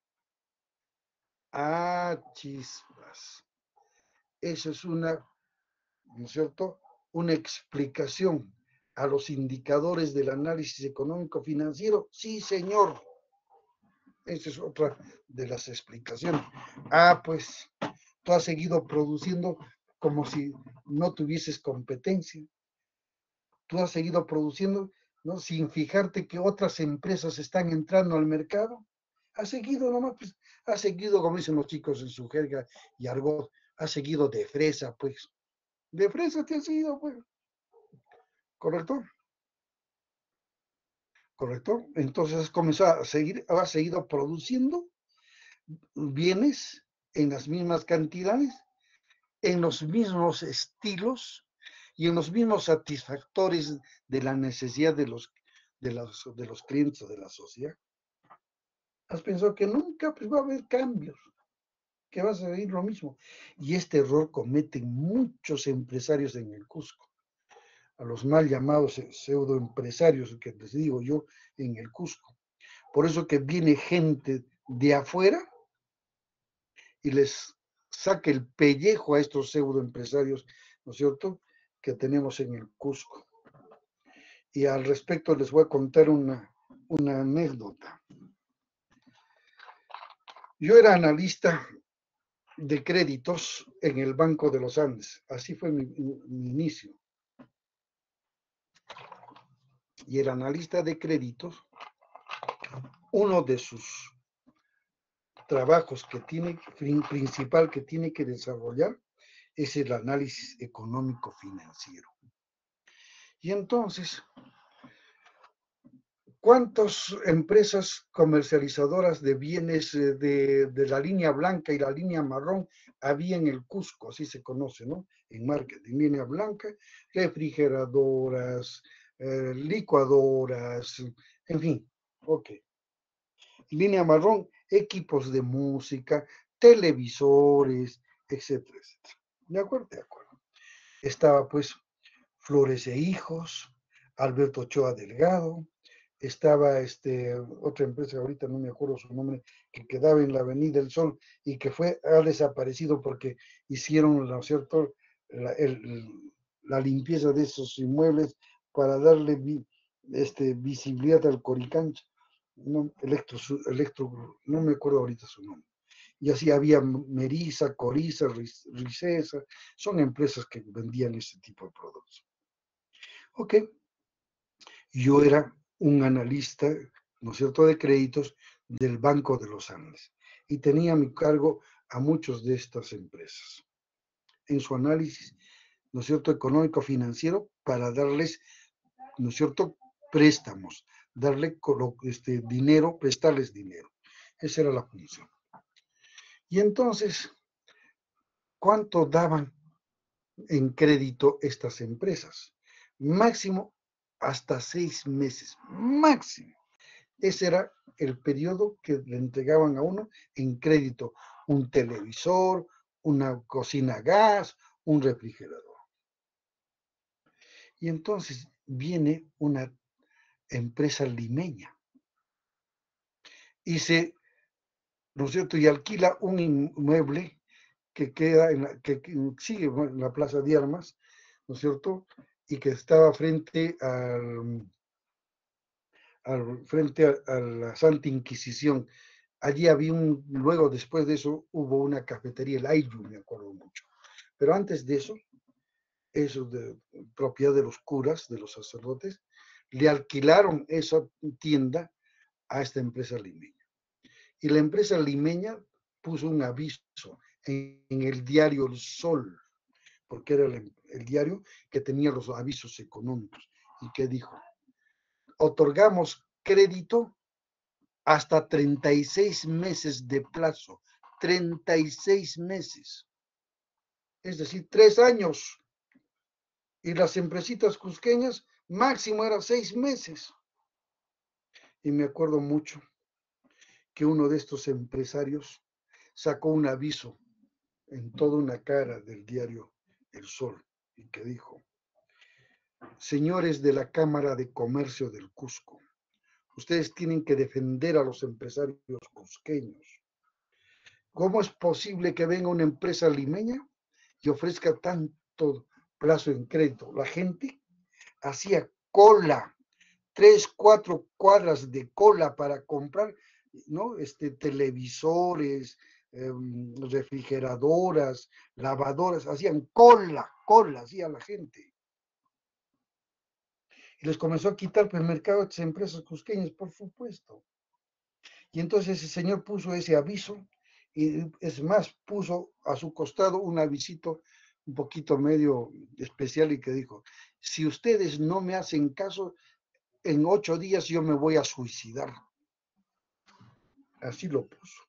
[SPEAKER 1] Chispas. Eso es una, ¿no es cierto?, una explicación a los indicadores del análisis económico financiero. Sí, señor. Esa es otra de las explicaciones. Pues tú has seguido produciendo como si no tuvieses competencia. Tú has seguido produciendo, ¿no?, sin fijarte que otras empresas están entrando al mercado. Has seguido nomás, pues, has seguido, como dicen los chicos en su jerga y argot, has seguido de fresa, pues. De fresa te has seguido, pues. ¿Correcto? ¿Correcto? Entonces has seguido produciendo bienes en las mismas cantidades, en los mismos estilos y en los mismos satisfactores de la necesidad de los clientes o de la sociedad. ¿Has pensado que nunca pues, va a haber cambios? Que va a seguir lo mismo. Y este error cometen muchos empresarios en el Cusco. A los mal llamados pseudoempresarios, que les digo yo, en el Cusco. Por eso que viene gente de afuera y les saca el pellejo a estos pseudoempresarios, ¿no es cierto?, que tenemos en el Cusco. Y al respecto les voy a contar una anécdota. Yo era analista de créditos en el Banco de los Andes. Así fue mi inicio. Y el analista de créditos, uno de sus trabajos que tiene, principal que tiene que desarrollar, es el análisis económico financiero. Y entonces, ¿cuántas empresas comercializadoras de bienes de la línea blanca y la línea marrón había en el Cusco? Así se conoce, ¿no? En marketing, línea blanca, refrigeradoras, licuadoras, en fin, ok. Línea marrón, equipos de música, televisores, etcétera, etcétera. ¿De acuerdo? De acuerdo. Estaba pues Flores e Hijos, Alberto Ochoa Delgado, estaba otra empresa, ahorita no me acuerdo su nombre, que quedaba en la Avenida del Sol y que ha desaparecido porque hicieron, ¿no es cierto?, la limpieza de esos inmuebles para darle visibilidad al Coricancha. No, no me acuerdo ahorita su nombre. Y así había Meriza, Coriza, Ricesa, son empresas que vendían ese tipo de productos. Ok, yo era un analista, ¿no es cierto?, de créditos del Banco de los Andes y tenía a mi cargo a muchas de estas empresas en su análisis, ¿no es cierto?, económico financiero para darles, ¿no es cierto?, préstamos, darle dinero, prestarles dinero. Esa era la función. Y entonces, ¿cuánto daban en crédito estas empresas? Máximo hasta 6 meses, máximo. Ese era el periodo que le entregaban a uno en crédito. Un televisor, una cocina a gas, un refrigerador. Y entonces viene una empresa limeña y ¿no es cierto?, y alquila un inmueble que queda que sigue en la Plaza de Armas, ¿no es cierto?, y que estaba frente a la Santa Inquisición. Allí había luego después de eso hubo una cafetería, el Ayllu, me acuerdo mucho. Pero antes de eso de propiedad de los curas, de los sacerdotes, le alquilaron esa tienda a esta empresa limeña. Y la empresa limeña puso un aviso en el diario El Sol, porque era el diario que tenía los avisos económicos, y que dijo, otorgamos crédito hasta 36 meses de plazo, 36 meses, es decir, 3 años, y las empresitas cusqueñas máximo era 6 meses. Y me acuerdo mucho que uno de estos empresarios sacó un aviso en toda una cara del diario El Sol y que dijo, señores de la Cámara de Comercio del Cusco, ustedes tienen que defender a los empresarios cusqueños. ¿Cómo es posible que venga una empresa limeña y ofrezca tanto plazo en crédito? La gente hacía cola, 3, 4 cuadras de cola para comprar, ¿no?, televisores, refrigeradoras, lavadoras, hacían cola, hacía la gente. Y les comenzó a quitar el mercado a estas empresas cusqueñas, por supuesto. Y entonces ese señor puso ese aviso, y es más, puso a su costado un avisito un poquito medio especial y que dijo, si ustedes no me hacen caso, en 8 días yo me voy a suicidar. Así lo puso.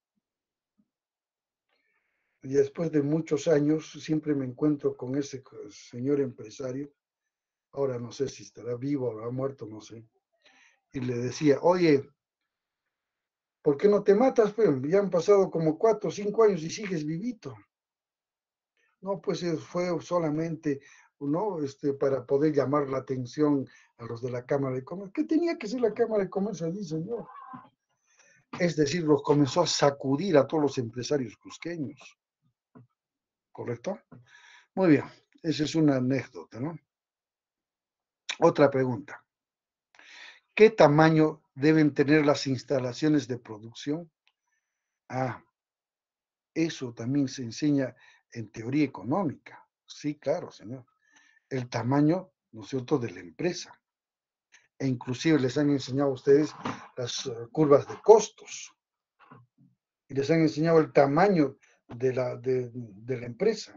[SPEAKER 1] Y después de muchos años siempre me encuentro con ese señor empresario, ahora no sé si estará vivo o ha muerto, no sé, y le decía, oye, ¿por qué no te matas? Pues ya han pasado como 4 o 5 años y sigues vivito. No, pues fue solamente, ¿no?, para poder llamar la atención a los de la Cámara de Comercio. ¿Qué tenía que ser la Cámara de Comercio allí, señor? Es decir, los comenzó a sacudir a todos los empresarios cusqueños. ¿Correcto? Muy bien, esa es una anécdota, ¿no? Otra pregunta. ¿Qué tamaño deben tener las instalaciones de producción? Ah, eso también se enseña en teoría económica. Sí, claro, señor. El tamaño, ¿no es cierto?, de la empresa. e inclusive les han enseñado a ustedes las curvas de costos y les han enseñado el tamaño de la empresa.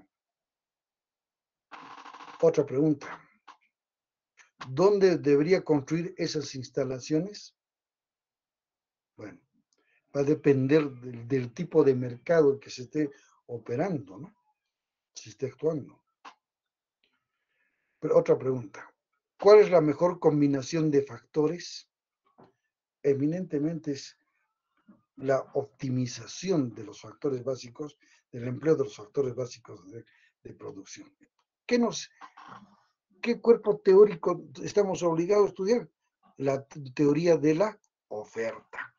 [SPEAKER 1] Otra pregunta. ¿Dónde debería construir esas instalaciones? Bueno, va a depender del tipo de mercado que se esté operando, ¿no? Se esté actuando. Pero otra pregunta. ¿Cuál es la mejor combinación de factores? Eminentemente es la optimización de los factores básicos, del empleo de los factores básicos de producción. ¿Qué cuerpo teórico estamos obligados a estudiar? La teoría de la oferta.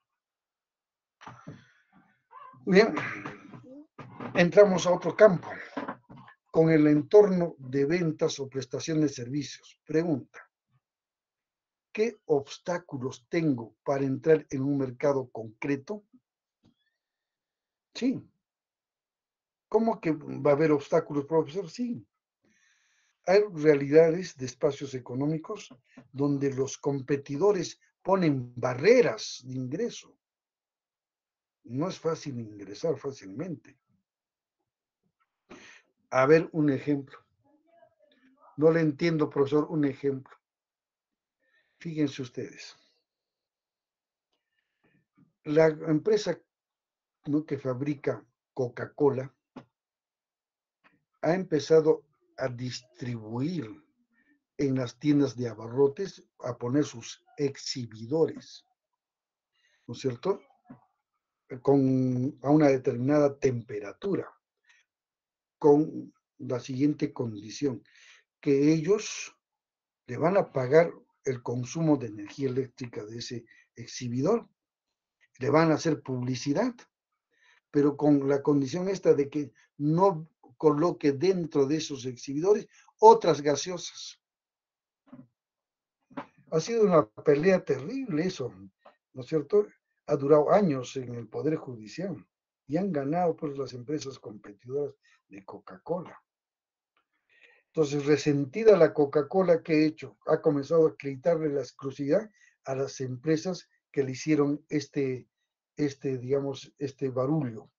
[SPEAKER 1] Bien, entramos a otro campo, con el entorno de ventas o prestación de servicios. Pregunta, ¿qué obstáculos tengo para entrar en un mercado concreto? Sí. ¿Cómo que va a haber obstáculos, profesor? Sí. Hay realidades de espacios económicos donde los competidores ponen barreras de ingreso. No es fácil ingresar fácilmente. A ver, un ejemplo. No le entiendo, profesor, un ejemplo. Fíjense ustedes. La empresa, ¿no?, que fabrica Coca-Cola ha empezado a distribuir en las tiendas de abarrotes, a poner sus exhibidores, ¿no es cierto?, a una determinada temperatura, con la siguiente condición, que ellos le van a pagar el consumo de energía eléctrica de ese exhibidor, le van a hacer publicidad, pero con la condición esta de que no coloque dentro de esos exhibidores otras gaseosas. Ha sido una pelea terrible eso, ¿no es cierto? Ha durado años en el Poder Judicial y han ganado pues las empresas competidoras de Coca-Cola. Entonces, resentida la Coca-Cola, ¿qué ha hecho? Ha comenzado a quitarle la exclusividad a las empresas que le hicieron digamos, este barullo.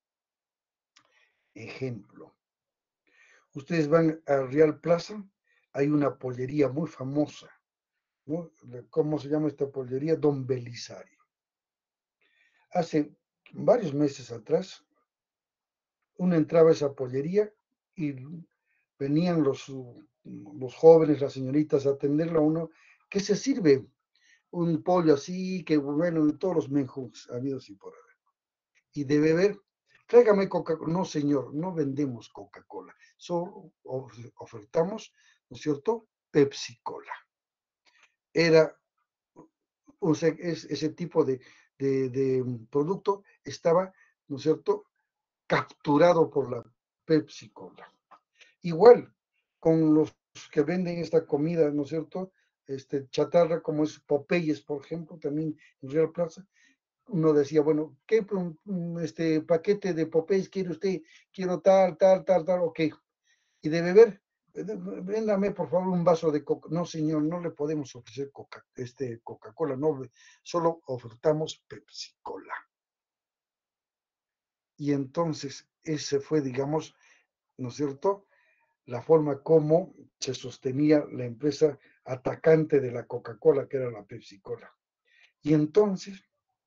[SPEAKER 1] Ejemplo. Ustedes van a Real Plaza, hay una pollería muy famosa, ¿no? ¿Cómo se llama esta pollería? Don Belisario. Hace varios meses atrás, uno entraba a esa pollería y venían los jóvenes, las señoritas a atenderlo a uno. ¿Qué se sirve? Un pollo así, que bueno, todos los menjos habidos y por haber. Y de beber, tráigame Coca-Cola. No, señor, no vendemos Coca-Cola, solo ofertamos, ¿no es cierto?, Pepsi-Cola. Era, o sea, ese tipo de producto estaba, ¿no es cierto?, capturado por la Pepsi-Cola. Igual, con los que venden esta comida, ¿no es cierto?, chatarra, como es Popeyes, por ejemplo, también en Real Plaza, uno decía, bueno, ¿qué paquete de Popeyes quiere usted? Quiero tal, ok. Y de beber, véndame por favor un vaso de Coca. No, señor, no le podemos ofrecer Coca-Cola, no, solo ofertamos Pepsi-Cola. Y entonces, ese fue, digamos, ¿no es cierto?, la forma como se sostenía la empresa atacante de la Coca-Cola, que era la Pepsi-Cola. Y entonces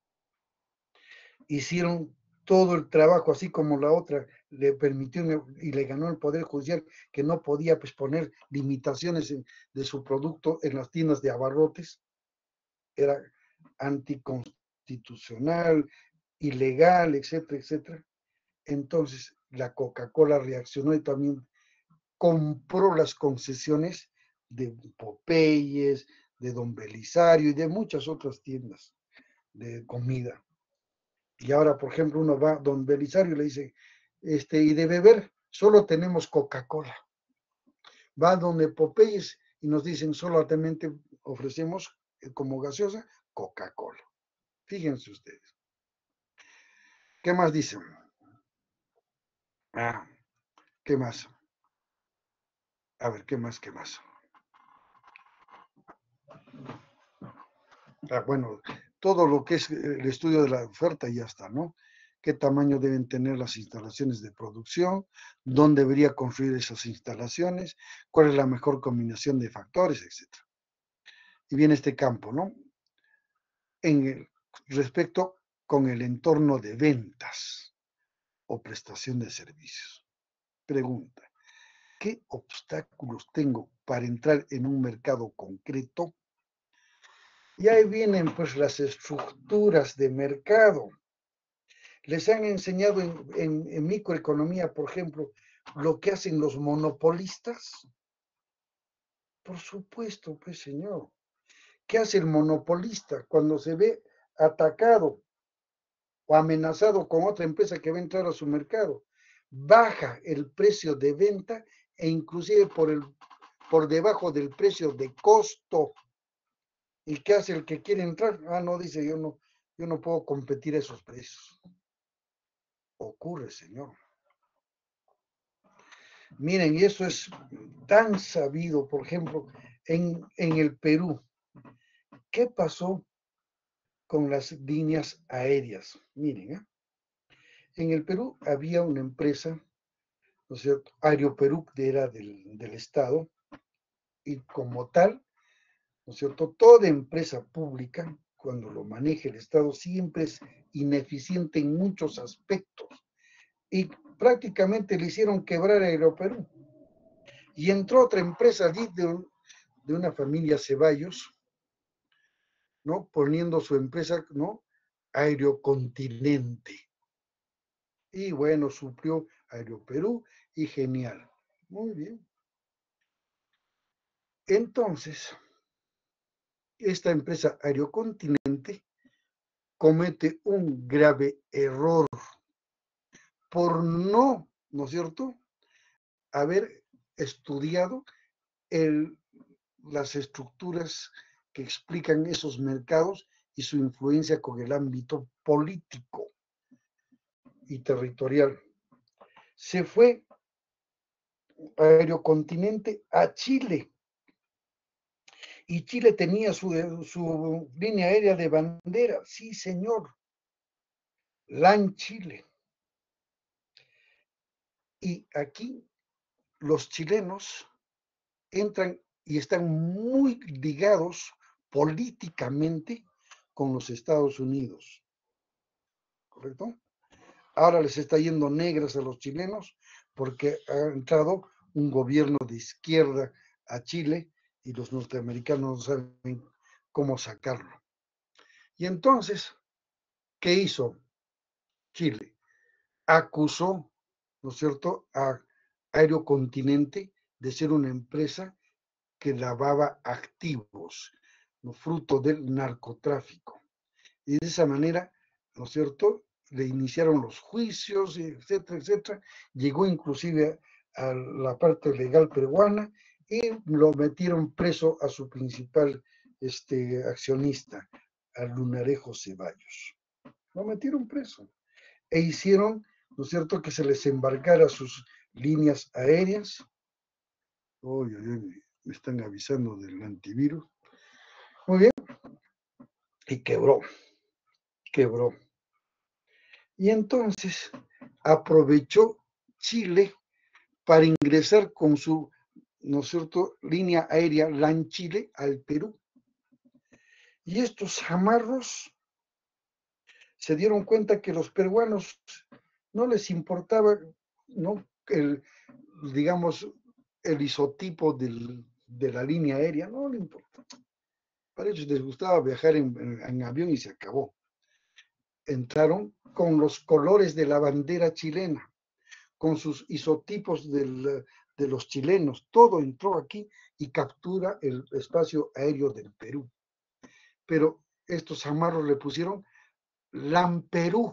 [SPEAKER 1] hicieron todo el trabajo, así como la otra le permitió y le ganó el Poder Judicial, que no podía pues, poner limitaciones de su producto en las tiendas de abarrotes. Era anticonstitucional, ilegal, etcétera, etcétera. Entonces la Coca-Cola reaccionó y también compró las concesiones de Popeyes, de Don Belisario y de muchas otras tiendas de comida. Y ahora, por ejemplo, uno va a Don Belisario y le dice, y de beber, solo tenemos Coca-Cola. Va donde Popeyes y nos dicen, solamente ofrecemos como gaseosa Coca-Cola. Fíjense ustedes. ¿Qué más dicen? ¿Qué más? A ver, ¿qué más? Bueno, todo lo que es el estudio de la oferta ya está, ¿no? ¿Qué tamaño deben tener las instalaciones de producción? ¿Dónde debería construir esas instalaciones? ¿Cuál es la mejor combinación de factores, etcétera? Y viene este campo, ¿no? Respecto con el entorno de ventas o prestación de servicios. Pregunta, ¿qué obstáculos tengo para entrar en un mercado concreto? Y ahí vienen pues las estructuras de mercado. Les han enseñado en microeconomía, por ejemplo, lo que hacen los monopolistas. Por supuesto, pues señor. ¿Qué hace el monopolista cuando se ve atacado o amenazado con otra empresa que va a entrar a su mercado? Baja el precio de venta e inclusive por debajo del precio de costo. ¿Y qué hace el que quiere entrar? No, dice, yo no puedo competir a esos precios. Ocurre, señor. Miren, y eso es tan sabido, por ejemplo, en el Perú. ¿Qué pasó con las líneas aéreas? Miren, en el Perú había una empresa, ¿no es cierto? Aeroperú, que era del Estado, y como tal, ¿no es cierto? Toda empresa pública, cuando lo maneja el Estado, siempre es ineficiente en muchos aspectos. Y prácticamente le hicieron quebrar a Aeroperú. Y entró otra empresa allí de una familia Ceballos, ¿no? Poniendo su empresa, ¿no? Aerocontinente. Y bueno, suplió Aeroperú y genial. Muy bien. Entonces, esta empresa Aerocontinente comete un grave error por ¿no es cierto?, haber estudiado las estructuras que explican esos mercados y su influencia con el ámbito político y territorial. Se fue Aerocontinente a Chile y Chile tenía su línea aérea de bandera, sí señor, LAN Chile. Y aquí los chilenos entran y están muy ligados políticamente con los Estados Unidos, ¿correcto? Ahora les está yendo negras a los chilenos porque ha entrado un gobierno de izquierda a Chile y los norteamericanos no saben cómo sacarlo. Y entonces, ¿qué hizo Chile? Acusó, ¿no es cierto?, a Aerocontinente de ser una empresa que lavaba activos, ¿no?, fruto del narcotráfico. Y de esa manera, ¿no es cierto?, le iniciaron los juicios, etcétera, etcétera. Llegó inclusive a la parte legal peruana y lo metieron preso a su principal accionista, a Lunarejo Ceballos. Lo metieron preso e hicieron, ¿no es cierto?, que se les embarcara sus líneas aéreas. Me están avisando del antivirus. Muy bien. Y quebró. Y entonces aprovechó Chile para ingresar con su, ¿no es cierto?, línea aérea LAN Chile al Perú. Y estos jamarros se dieron cuenta que los peruanos no les importaba, ¿no?, digamos, el isotipo de la línea aérea, no le importa. Para ellos les gustaba viajar en avión y se acabó. Entraron con los colores de la bandera chilena, con sus isotipos de los chilenos, todo entró aquí y captura el espacio aéreo del Perú. Pero estos amarros le pusieron Lamperú.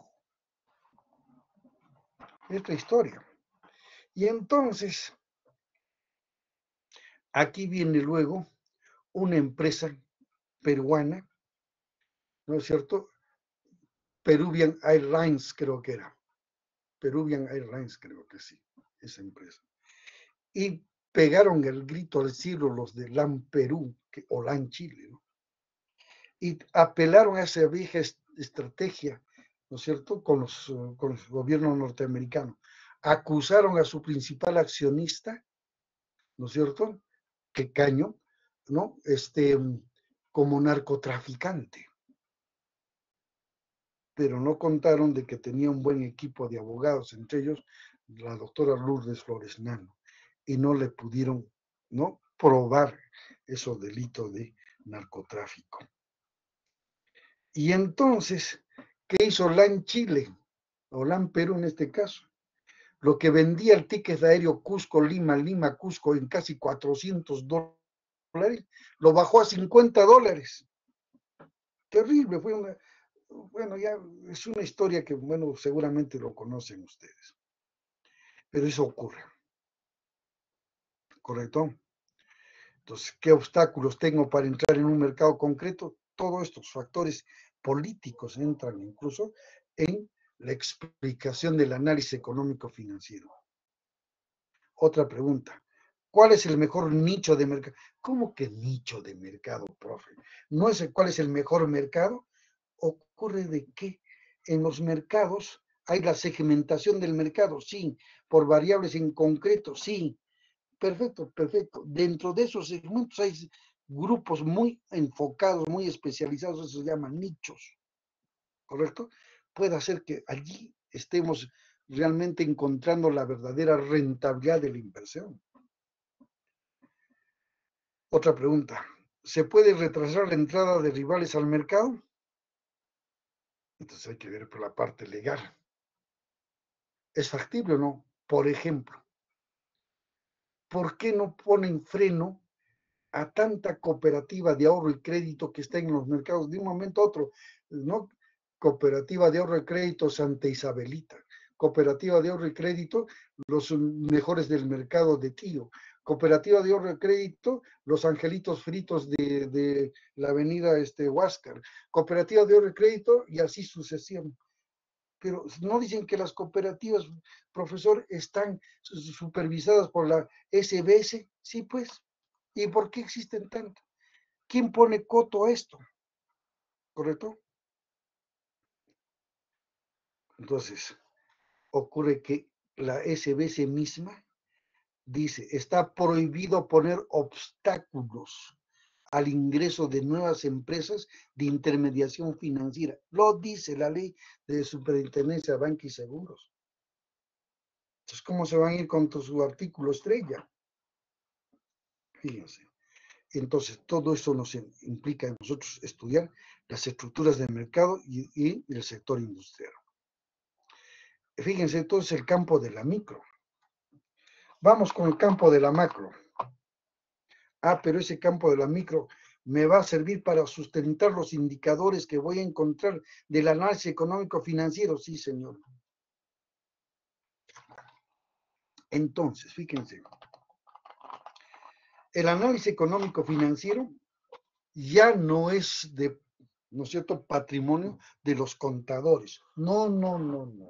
[SPEAKER 1] Esta historia. Y entonces, aquí viene luego una empresa peruana, ¿no es cierto? Peruvian Airlines creo que era. Peruvian Airlines creo que sí, esa empresa. Y pegaron el grito al cielo los de LAN Perú o LAN Chile, ¿no? y apelaron a esa vieja estrategia, ¿no es cierto?, con el gobierno norteamericano. Acusaron a su principal accionista, ¿no es cierto?, que Caño, ¿no?, como narcotraficante. Pero no contaron de que tenía un buen equipo de abogados, entre ellos la doctora Lourdes Flores Nano, y no le pudieron, ¿no?, probar esos delitos de narcotráfico. Y entonces, ¿qué hizo LAN Chile? O LAN Perú en este caso. Lo que vendía el ticket de aéreo Cusco-Lima, Lima-Cusco en casi $400, lo bajó a $50. Terrible, fue una, bueno, ya es una historia que, bueno, seguramente lo conocen ustedes. Pero eso ocurre. ¿Correcto? Entonces, ¿qué obstáculos tengo para entrar en un mercado concreto? Todos estos factores políticos entran incluso en la explicación del análisis económico financiero. Otra pregunta. ¿Cuál es el mejor nicho de mercado? ¿Cómo que nicho de mercado, profe? ¿No es cuál es el mejor mercado? Ocurre de que en los mercados hay la segmentación del mercado, sí, por variables en concreto, sí. Perfecto, perfecto. Dentro de esos segmentos hay grupos muy enfocados, muy especializados, eso se llaman nichos, ¿correcto? Puede hacer que allí estemos realmente encontrando la verdadera rentabilidad de la inversión. Otra pregunta. ¿Se puede retrasar la entrada de rivales al mercado? Entonces hay que ver por la parte legal. ¿Es factible o no? Por ejemplo, ¿por qué no ponen freno a tanta cooperativa de ahorro y crédito que está en los mercados de un momento a otro, ¿no? Cooperativa de ahorro y crédito Santa Isabelita, cooperativa de ahorro y crédito los mejores del mercado de Tío, cooperativa de ahorro y crédito los angelitos fritos de la avenida Huáscar, cooperativa de ahorro y crédito y así sucesivamente. Pero no dicen que las cooperativas, profesor, están supervisadas por la SBS, sí pues. ¿Y por qué existen tanto? ¿Quién pone coto a esto? ¿Correcto? Entonces, ocurre que la SBS misma dice, está prohibido poner obstáculos al ingreso de nuevas empresas de intermediación financiera. Lo dice la ley de superintendencia de banca y seguros. Entonces, ¿cómo se van a ir contra su artículo estrella? Fíjense. Entonces, todo eso nos implica a nosotros estudiar las estructuras del mercado y el sector industrial. Fíjense entonces el campo de la micro. Vamos con el campo de la macro. Ah, pero ese campo de la micro me va a servir para sustentar los indicadores que voy a encontrar del análisis económico financiero. Sí, señor. Entonces, fíjense. El análisis económico financiero ya no es de, ¿no es cierto?, patrimonio de los contadores. No, no, no, no.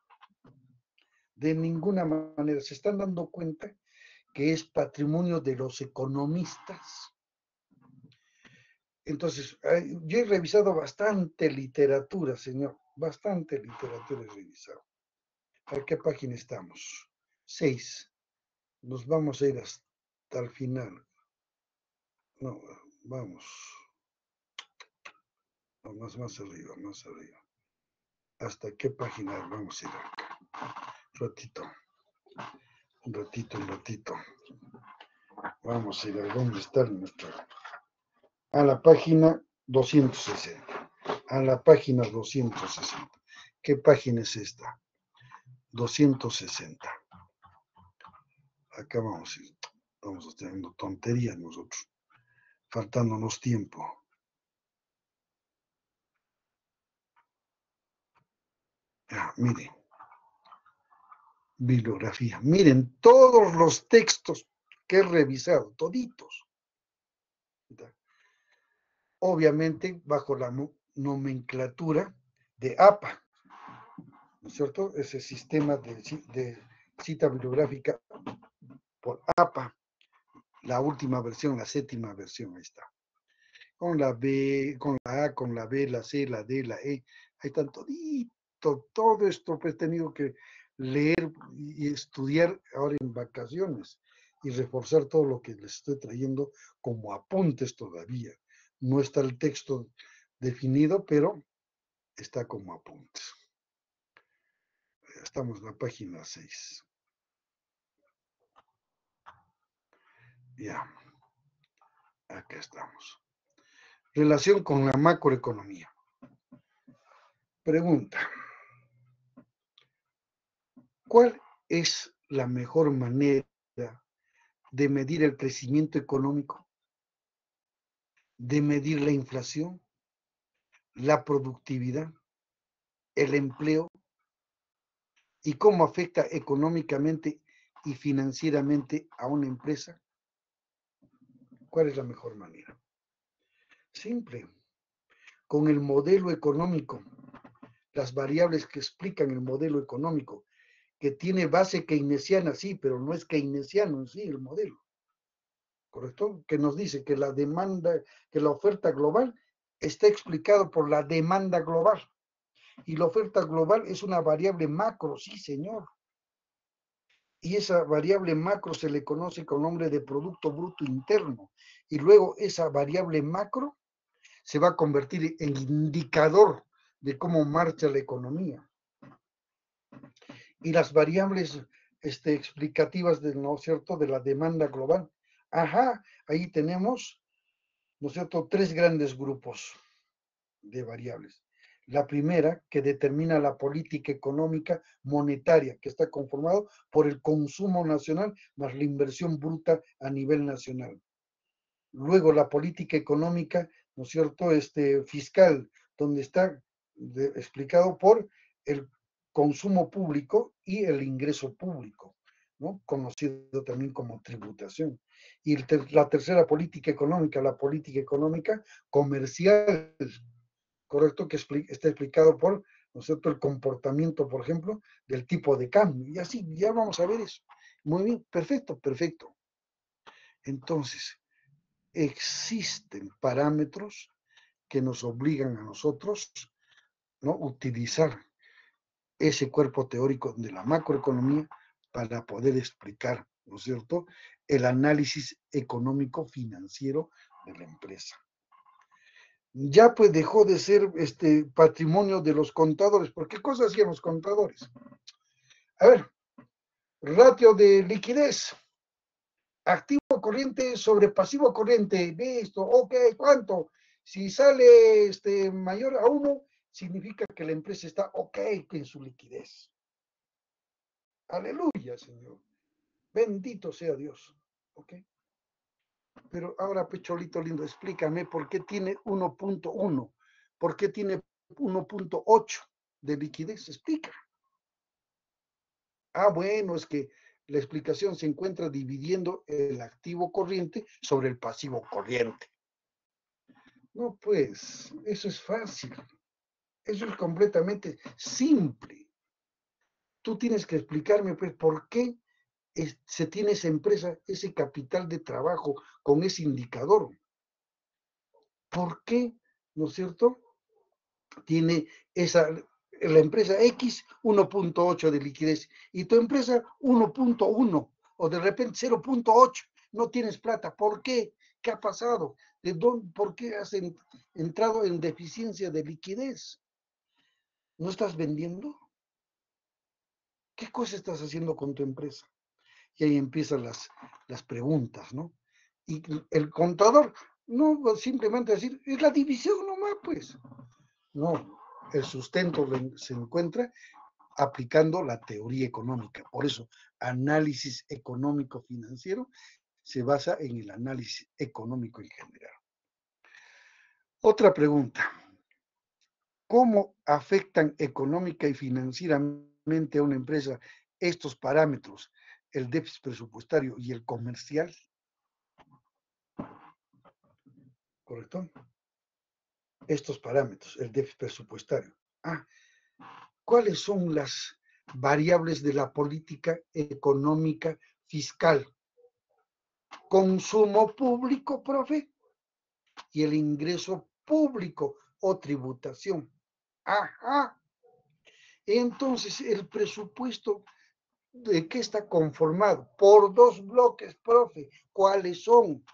[SPEAKER 1] De ninguna manera. Se están dando cuenta que es patrimonio de los economistas. Entonces, yo he revisado bastante literatura, señor. Bastante literatura he revisado. ¿A qué página estamos? 6. Nos vamos a ir hasta el final. No, vamos. No, más arriba, más arriba. ¿Hasta qué página vamos a ir acá? Un ratito. Vamos a ir a dónde está nuestro. A la página 260. A la página 260. ¿Qué página es esta? 260. Acá vamos a ir. Vamos teniendo tonterías nosotros. Faltándonos tiempo. Miren. Bibliografía. Miren todos los textos que he revisado, toditos. Obviamente bajo la nomenclatura de APA, ¿no es cierto? Ese sistema de cita bibliográfica por APA, la última versión, la 7ª versión, ahí está. con la B, con la A, con la B, la C, la D, la E. Ahí están todito, todo esto pues he tenido que leer y estudiar ahora en vacaciones y reforzar todo lo que les estoy trayendo como apuntes todavía. No está el texto definido, pero está como apuntes. Estamos en la página 6. Ya, acá estamos. Relación con la macroeconomía. Pregunta. ¿Cuál es la mejor manera de medir el crecimiento económico, de medir la inflación, la productividad, el empleo y cómo afecta económicamente y financieramente a una empresa? ¿Cuál es la mejor manera? Simple, con el modelo económico, las variables que explican el modelo económico, que tiene base keynesiana, sí, pero no es keynesiano en sí el modelo. ¿Correcto? Que nos dice que la demanda, que la oferta global está explicado por la demanda global. Y la oferta global es una variable macro, sí, señor. Y esa variable macro se le conoce con nombre de Producto Bruto Interno. Y luego esa variable macro se va a convertir en indicador de cómo marcha la economía. Y las variables explicativas, ¿no es cierto?, de la demanda global. Ajá, ahí tenemos, ¿no es cierto?, tres grandes grupos de variables. La primera, que determina la política económica monetaria, que está conformado por el consumo nacional más la inversión bruta a nivel nacional. Luego, la política económica, ¿no es cierto?, fiscal, donde está explicado por el consumo público y el ingreso público, ¿no?, conocido también como tributación. Y la tercera política económica, la política económica comercial, correcto, que está explicado por, ¿no es cierto?, el comportamiento, por ejemplo, del tipo de cambio. Y así, ya vamos a ver eso. Muy bien, perfecto, perfecto. Entonces, existen parámetros que nos obligan a nosotros, ¿no?, utilizar ese cuerpo teórico de la macroeconomía para poder explicar, ¿no es cierto?, el análisis económico financiero de la empresa. Ya pues dejó de ser patrimonio de los contadores. ¿Por qué cosas hacían los contadores? A ver, ratio de liquidez, activo corriente sobre pasivo corriente, de esto, ok, ¿cuánto? Si sale mayor a 1, significa que la empresa está ok en su liquidez. Aleluya, Señor. Bendito sea Dios. ¿Ok? Pero ahora, Pecholito lindo, explícame por qué tiene 1.1, por qué tiene 1.8 de liquidez. Explica. Ah, bueno, es que la explicación se encuentra dividiendo el activo corriente sobre el pasivo corriente. No, pues, eso es fácil. Eso es completamente simple. Tú tienes que explicarme, pues, por qué se tiene esa empresa, ese capital de trabajo con ese indicador. ¿Por qué, no es cierto?, tiene la empresa X 1.8 de liquidez y tu empresa 1.1 o de repente 0.8. No tienes plata. ¿Por qué? ¿Qué ha pasado? ¿Por qué has entrado en deficiencia de liquidez? ¿No estás vendiendo? ¿Qué cosa estás haciendo con tu empresa? Y ahí empiezan las preguntas, ¿no? Y el contador no va simplemente a decir, es la división nomás, pues. No, el sustento se encuentra aplicando la teoría económica. Por eso, análisis económico financiero se basa en el análisis económico en general. Otra pregunta. ¿Cómo afectan económica y financieramente a una empresa estos parámetros, el déficit presupuestario y el comercial? ¿Correcto? Estos parámetros, el déficit presupuestario. ¿Cuáles son las variables de la política económica fiscal? Consumo público, profe. y el ingreso público o tributación. Ajá. Entonces, el presupuesto, ¿de qué está conformado? Por dos bloques, profe. ¿Cuáles son?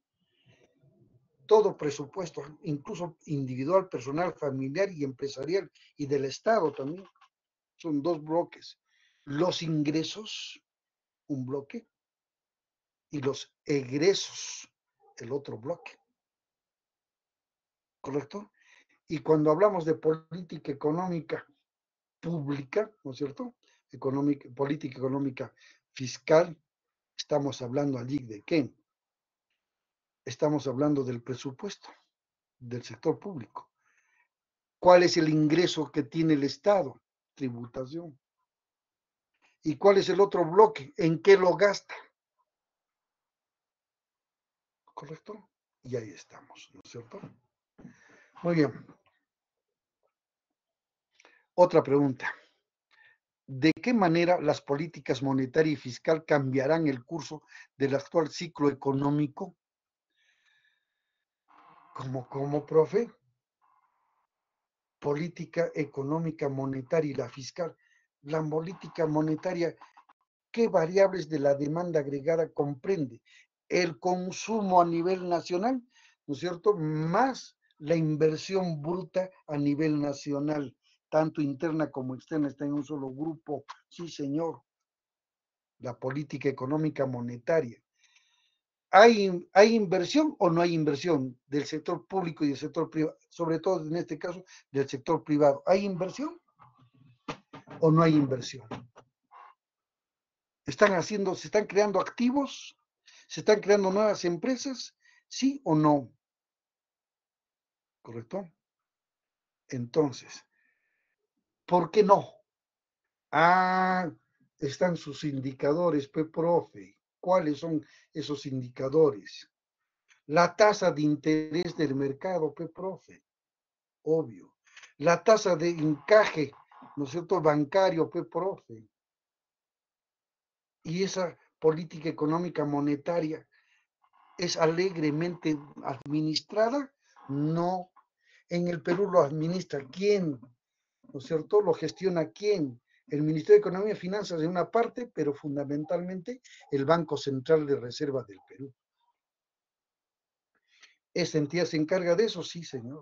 [SPEAKER 1] Todo presupuesto, incluso individual, personal, familiar y empresarial, y del Estado también. Son dos bloques. Los ingresos, un bloque, y los egresos, el otro bloque. ¿Correcto? Y cuando hablamos de política económica pública, ¿no es cierto? Política económica fiscal, estamos hablando allí de qué? Estamos hablando del presupuesto del sector público. ¿Cuál es el ingreso que tiene el Estado? Tributación. ¿Y cuál es el otro bloque? ¿En qué lo gasta? ¿Correcto? Y ahí estamos, ¿no es cierto? Muy bien. Otra pregunta. ¿De qué manera las políticas monetaria y fiscal cambiarán el curso del actual ciclo económico? ¿Cómo, profe? Política económica monetaria y la fiscal. La política monetaria, ¿qué variables de la demanda agregada comprende? El consumo a nivel nacional, ¿no es cierto? Más la inversión bruta a nivel nacional, tanto interna como externa, está en un solo grupo. Sí, señor. La política económica monetaria. ¿Hay inversión o no hay inversión del sector público y del sector privado? Sobre todo en este caso del sector privado. ¿Hay inversión o no hay inversión? ¿Se están creando activos? ¿Se están creando nuevas empresas? ¿Sí o no? ¿Correcto? Entonces, ¿por qué no? Ah, están sus indicadores, profe. ¿Cuáles son esos indicadores? La tasa de interés del mercado, profe. Obvio. La tasa de encaje, ¿no es cierto?, bancario, profe. Y esa política económica monetaria es alegremente administrada. No. En el Perú lo administra quién, ¿no es cierto? Lo gestiona quién. El Ministerio de Economía y Finanzas de una parte, pero fundamentalmente el Banco Central de Reserva del Perú. ¿Esta entidad se encarga de eso? Sí, señor.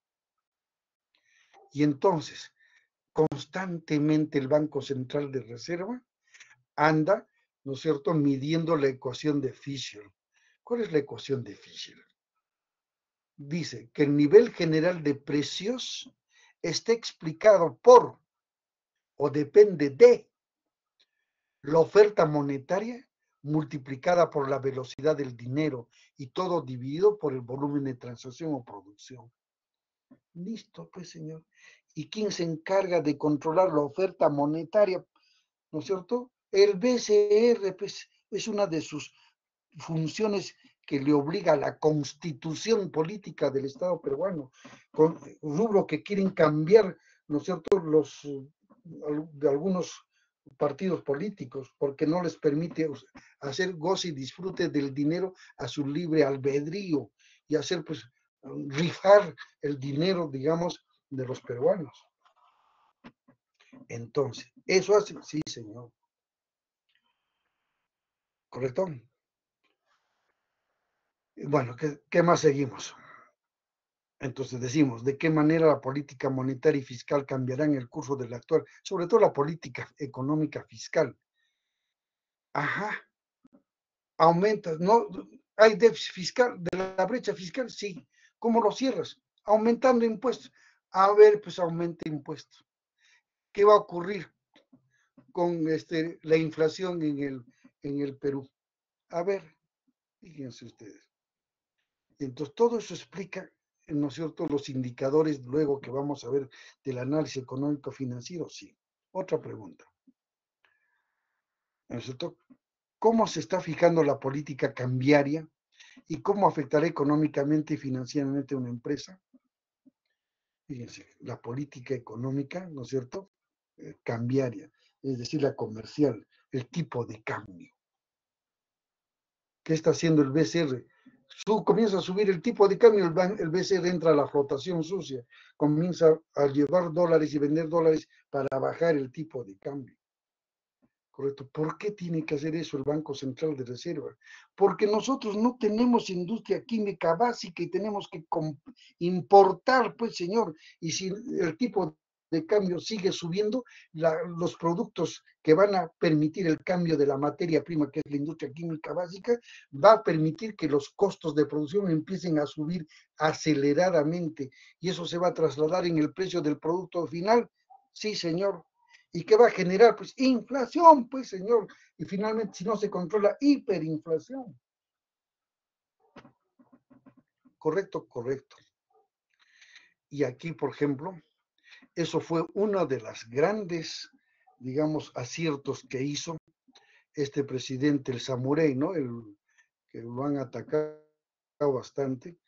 [SPEAKER 1] Y entonces, constantemente el Banco Central de Reserva anda, ¿no es cierto?, midiendo la ecuación de Fisher. ¿Cuál es la ecuación de Fisher? Dice que el nivel general de precios está explicado por o depende de la oferta monetaria multiplicada por la velocidad del dinero y todo dividido por el volumen de transacción o producción. Listo, pues, señor. ¿Y quién se encarga de controlar la oferta monetaria? ¿No es cierto? El BCR, pues, es una de sus funciones que le obliga a la constitución política del Estado peruano, con rubro que quieren cambiar, ¿no es cierto?, de algunos partidos políticos, porque no les permite hacer goce y disfrute del dinero a su libre albedrío y hacer, pues, rifar el dinero, digamos, de los peruanos. Entonces, eso hace, sí, señor. ¿Correcto? Bueno, ¿qué más seguimos? Entonces decimos, ¿de qué manera la política monetaria y fiscal cambiará en el curso del actual? Sobre todo la política económica fiscal. Ajá, aumenta, ¿no? ¿Hay déficit fiscal de la brecha fiscal? Sí. ¿Cómo lo cierras? Aumentando impuestos. A ver, pues aumenta impuestos. ¿Qué va a ocurrir con la inflación en el Perú? A ver, fíjense ustedes. Entonces, todo eso explica, ¿no es cierto?, los indicadores luego que vamos a ver del análisis económico financiero. Sí. Otra pregunta. ¿No es cierto? ¿Cómo se está fijando la política cambiaria y cómo afectará económicamente y financieramente a una empresa? Fíjense, la política económica, ¿no es cierto?, cambiaria, es decir, la comercial, el tipo de cambio. ¿Qué está haciendo el BCR? comienza a subir el tipo de cambio, el BCR entra a la flotación sucia, comienza a llevar dólares y vender dólares para bajar el tipo de cambio. ¿Correcto? ¿Por qué tiene que hacer eso el Banco Central de Reserva? Porque nosotros no tenemos industria química básica y tenemos que importar, pues señor, y si el tipo de cambio sigue subiendo, los productos que van a permitir el cambio de la materia prima, que es la industria química básica, va a permitir que los costos de producción empiecen a subir aceleradamente y eso se va a trasladar en el precio del producto final. Sí, señor. ¿Y qué va a generar? Pues inflación, pues señor. Y finalmente, si no se controla, hiperinflación. Correcto, correcto. Y aquí, por ejemplo, eso fue uno de los grandes, digamos, aciertos que hizo este presidente, el Samurey, ¿no? Que lo han atacado bastante,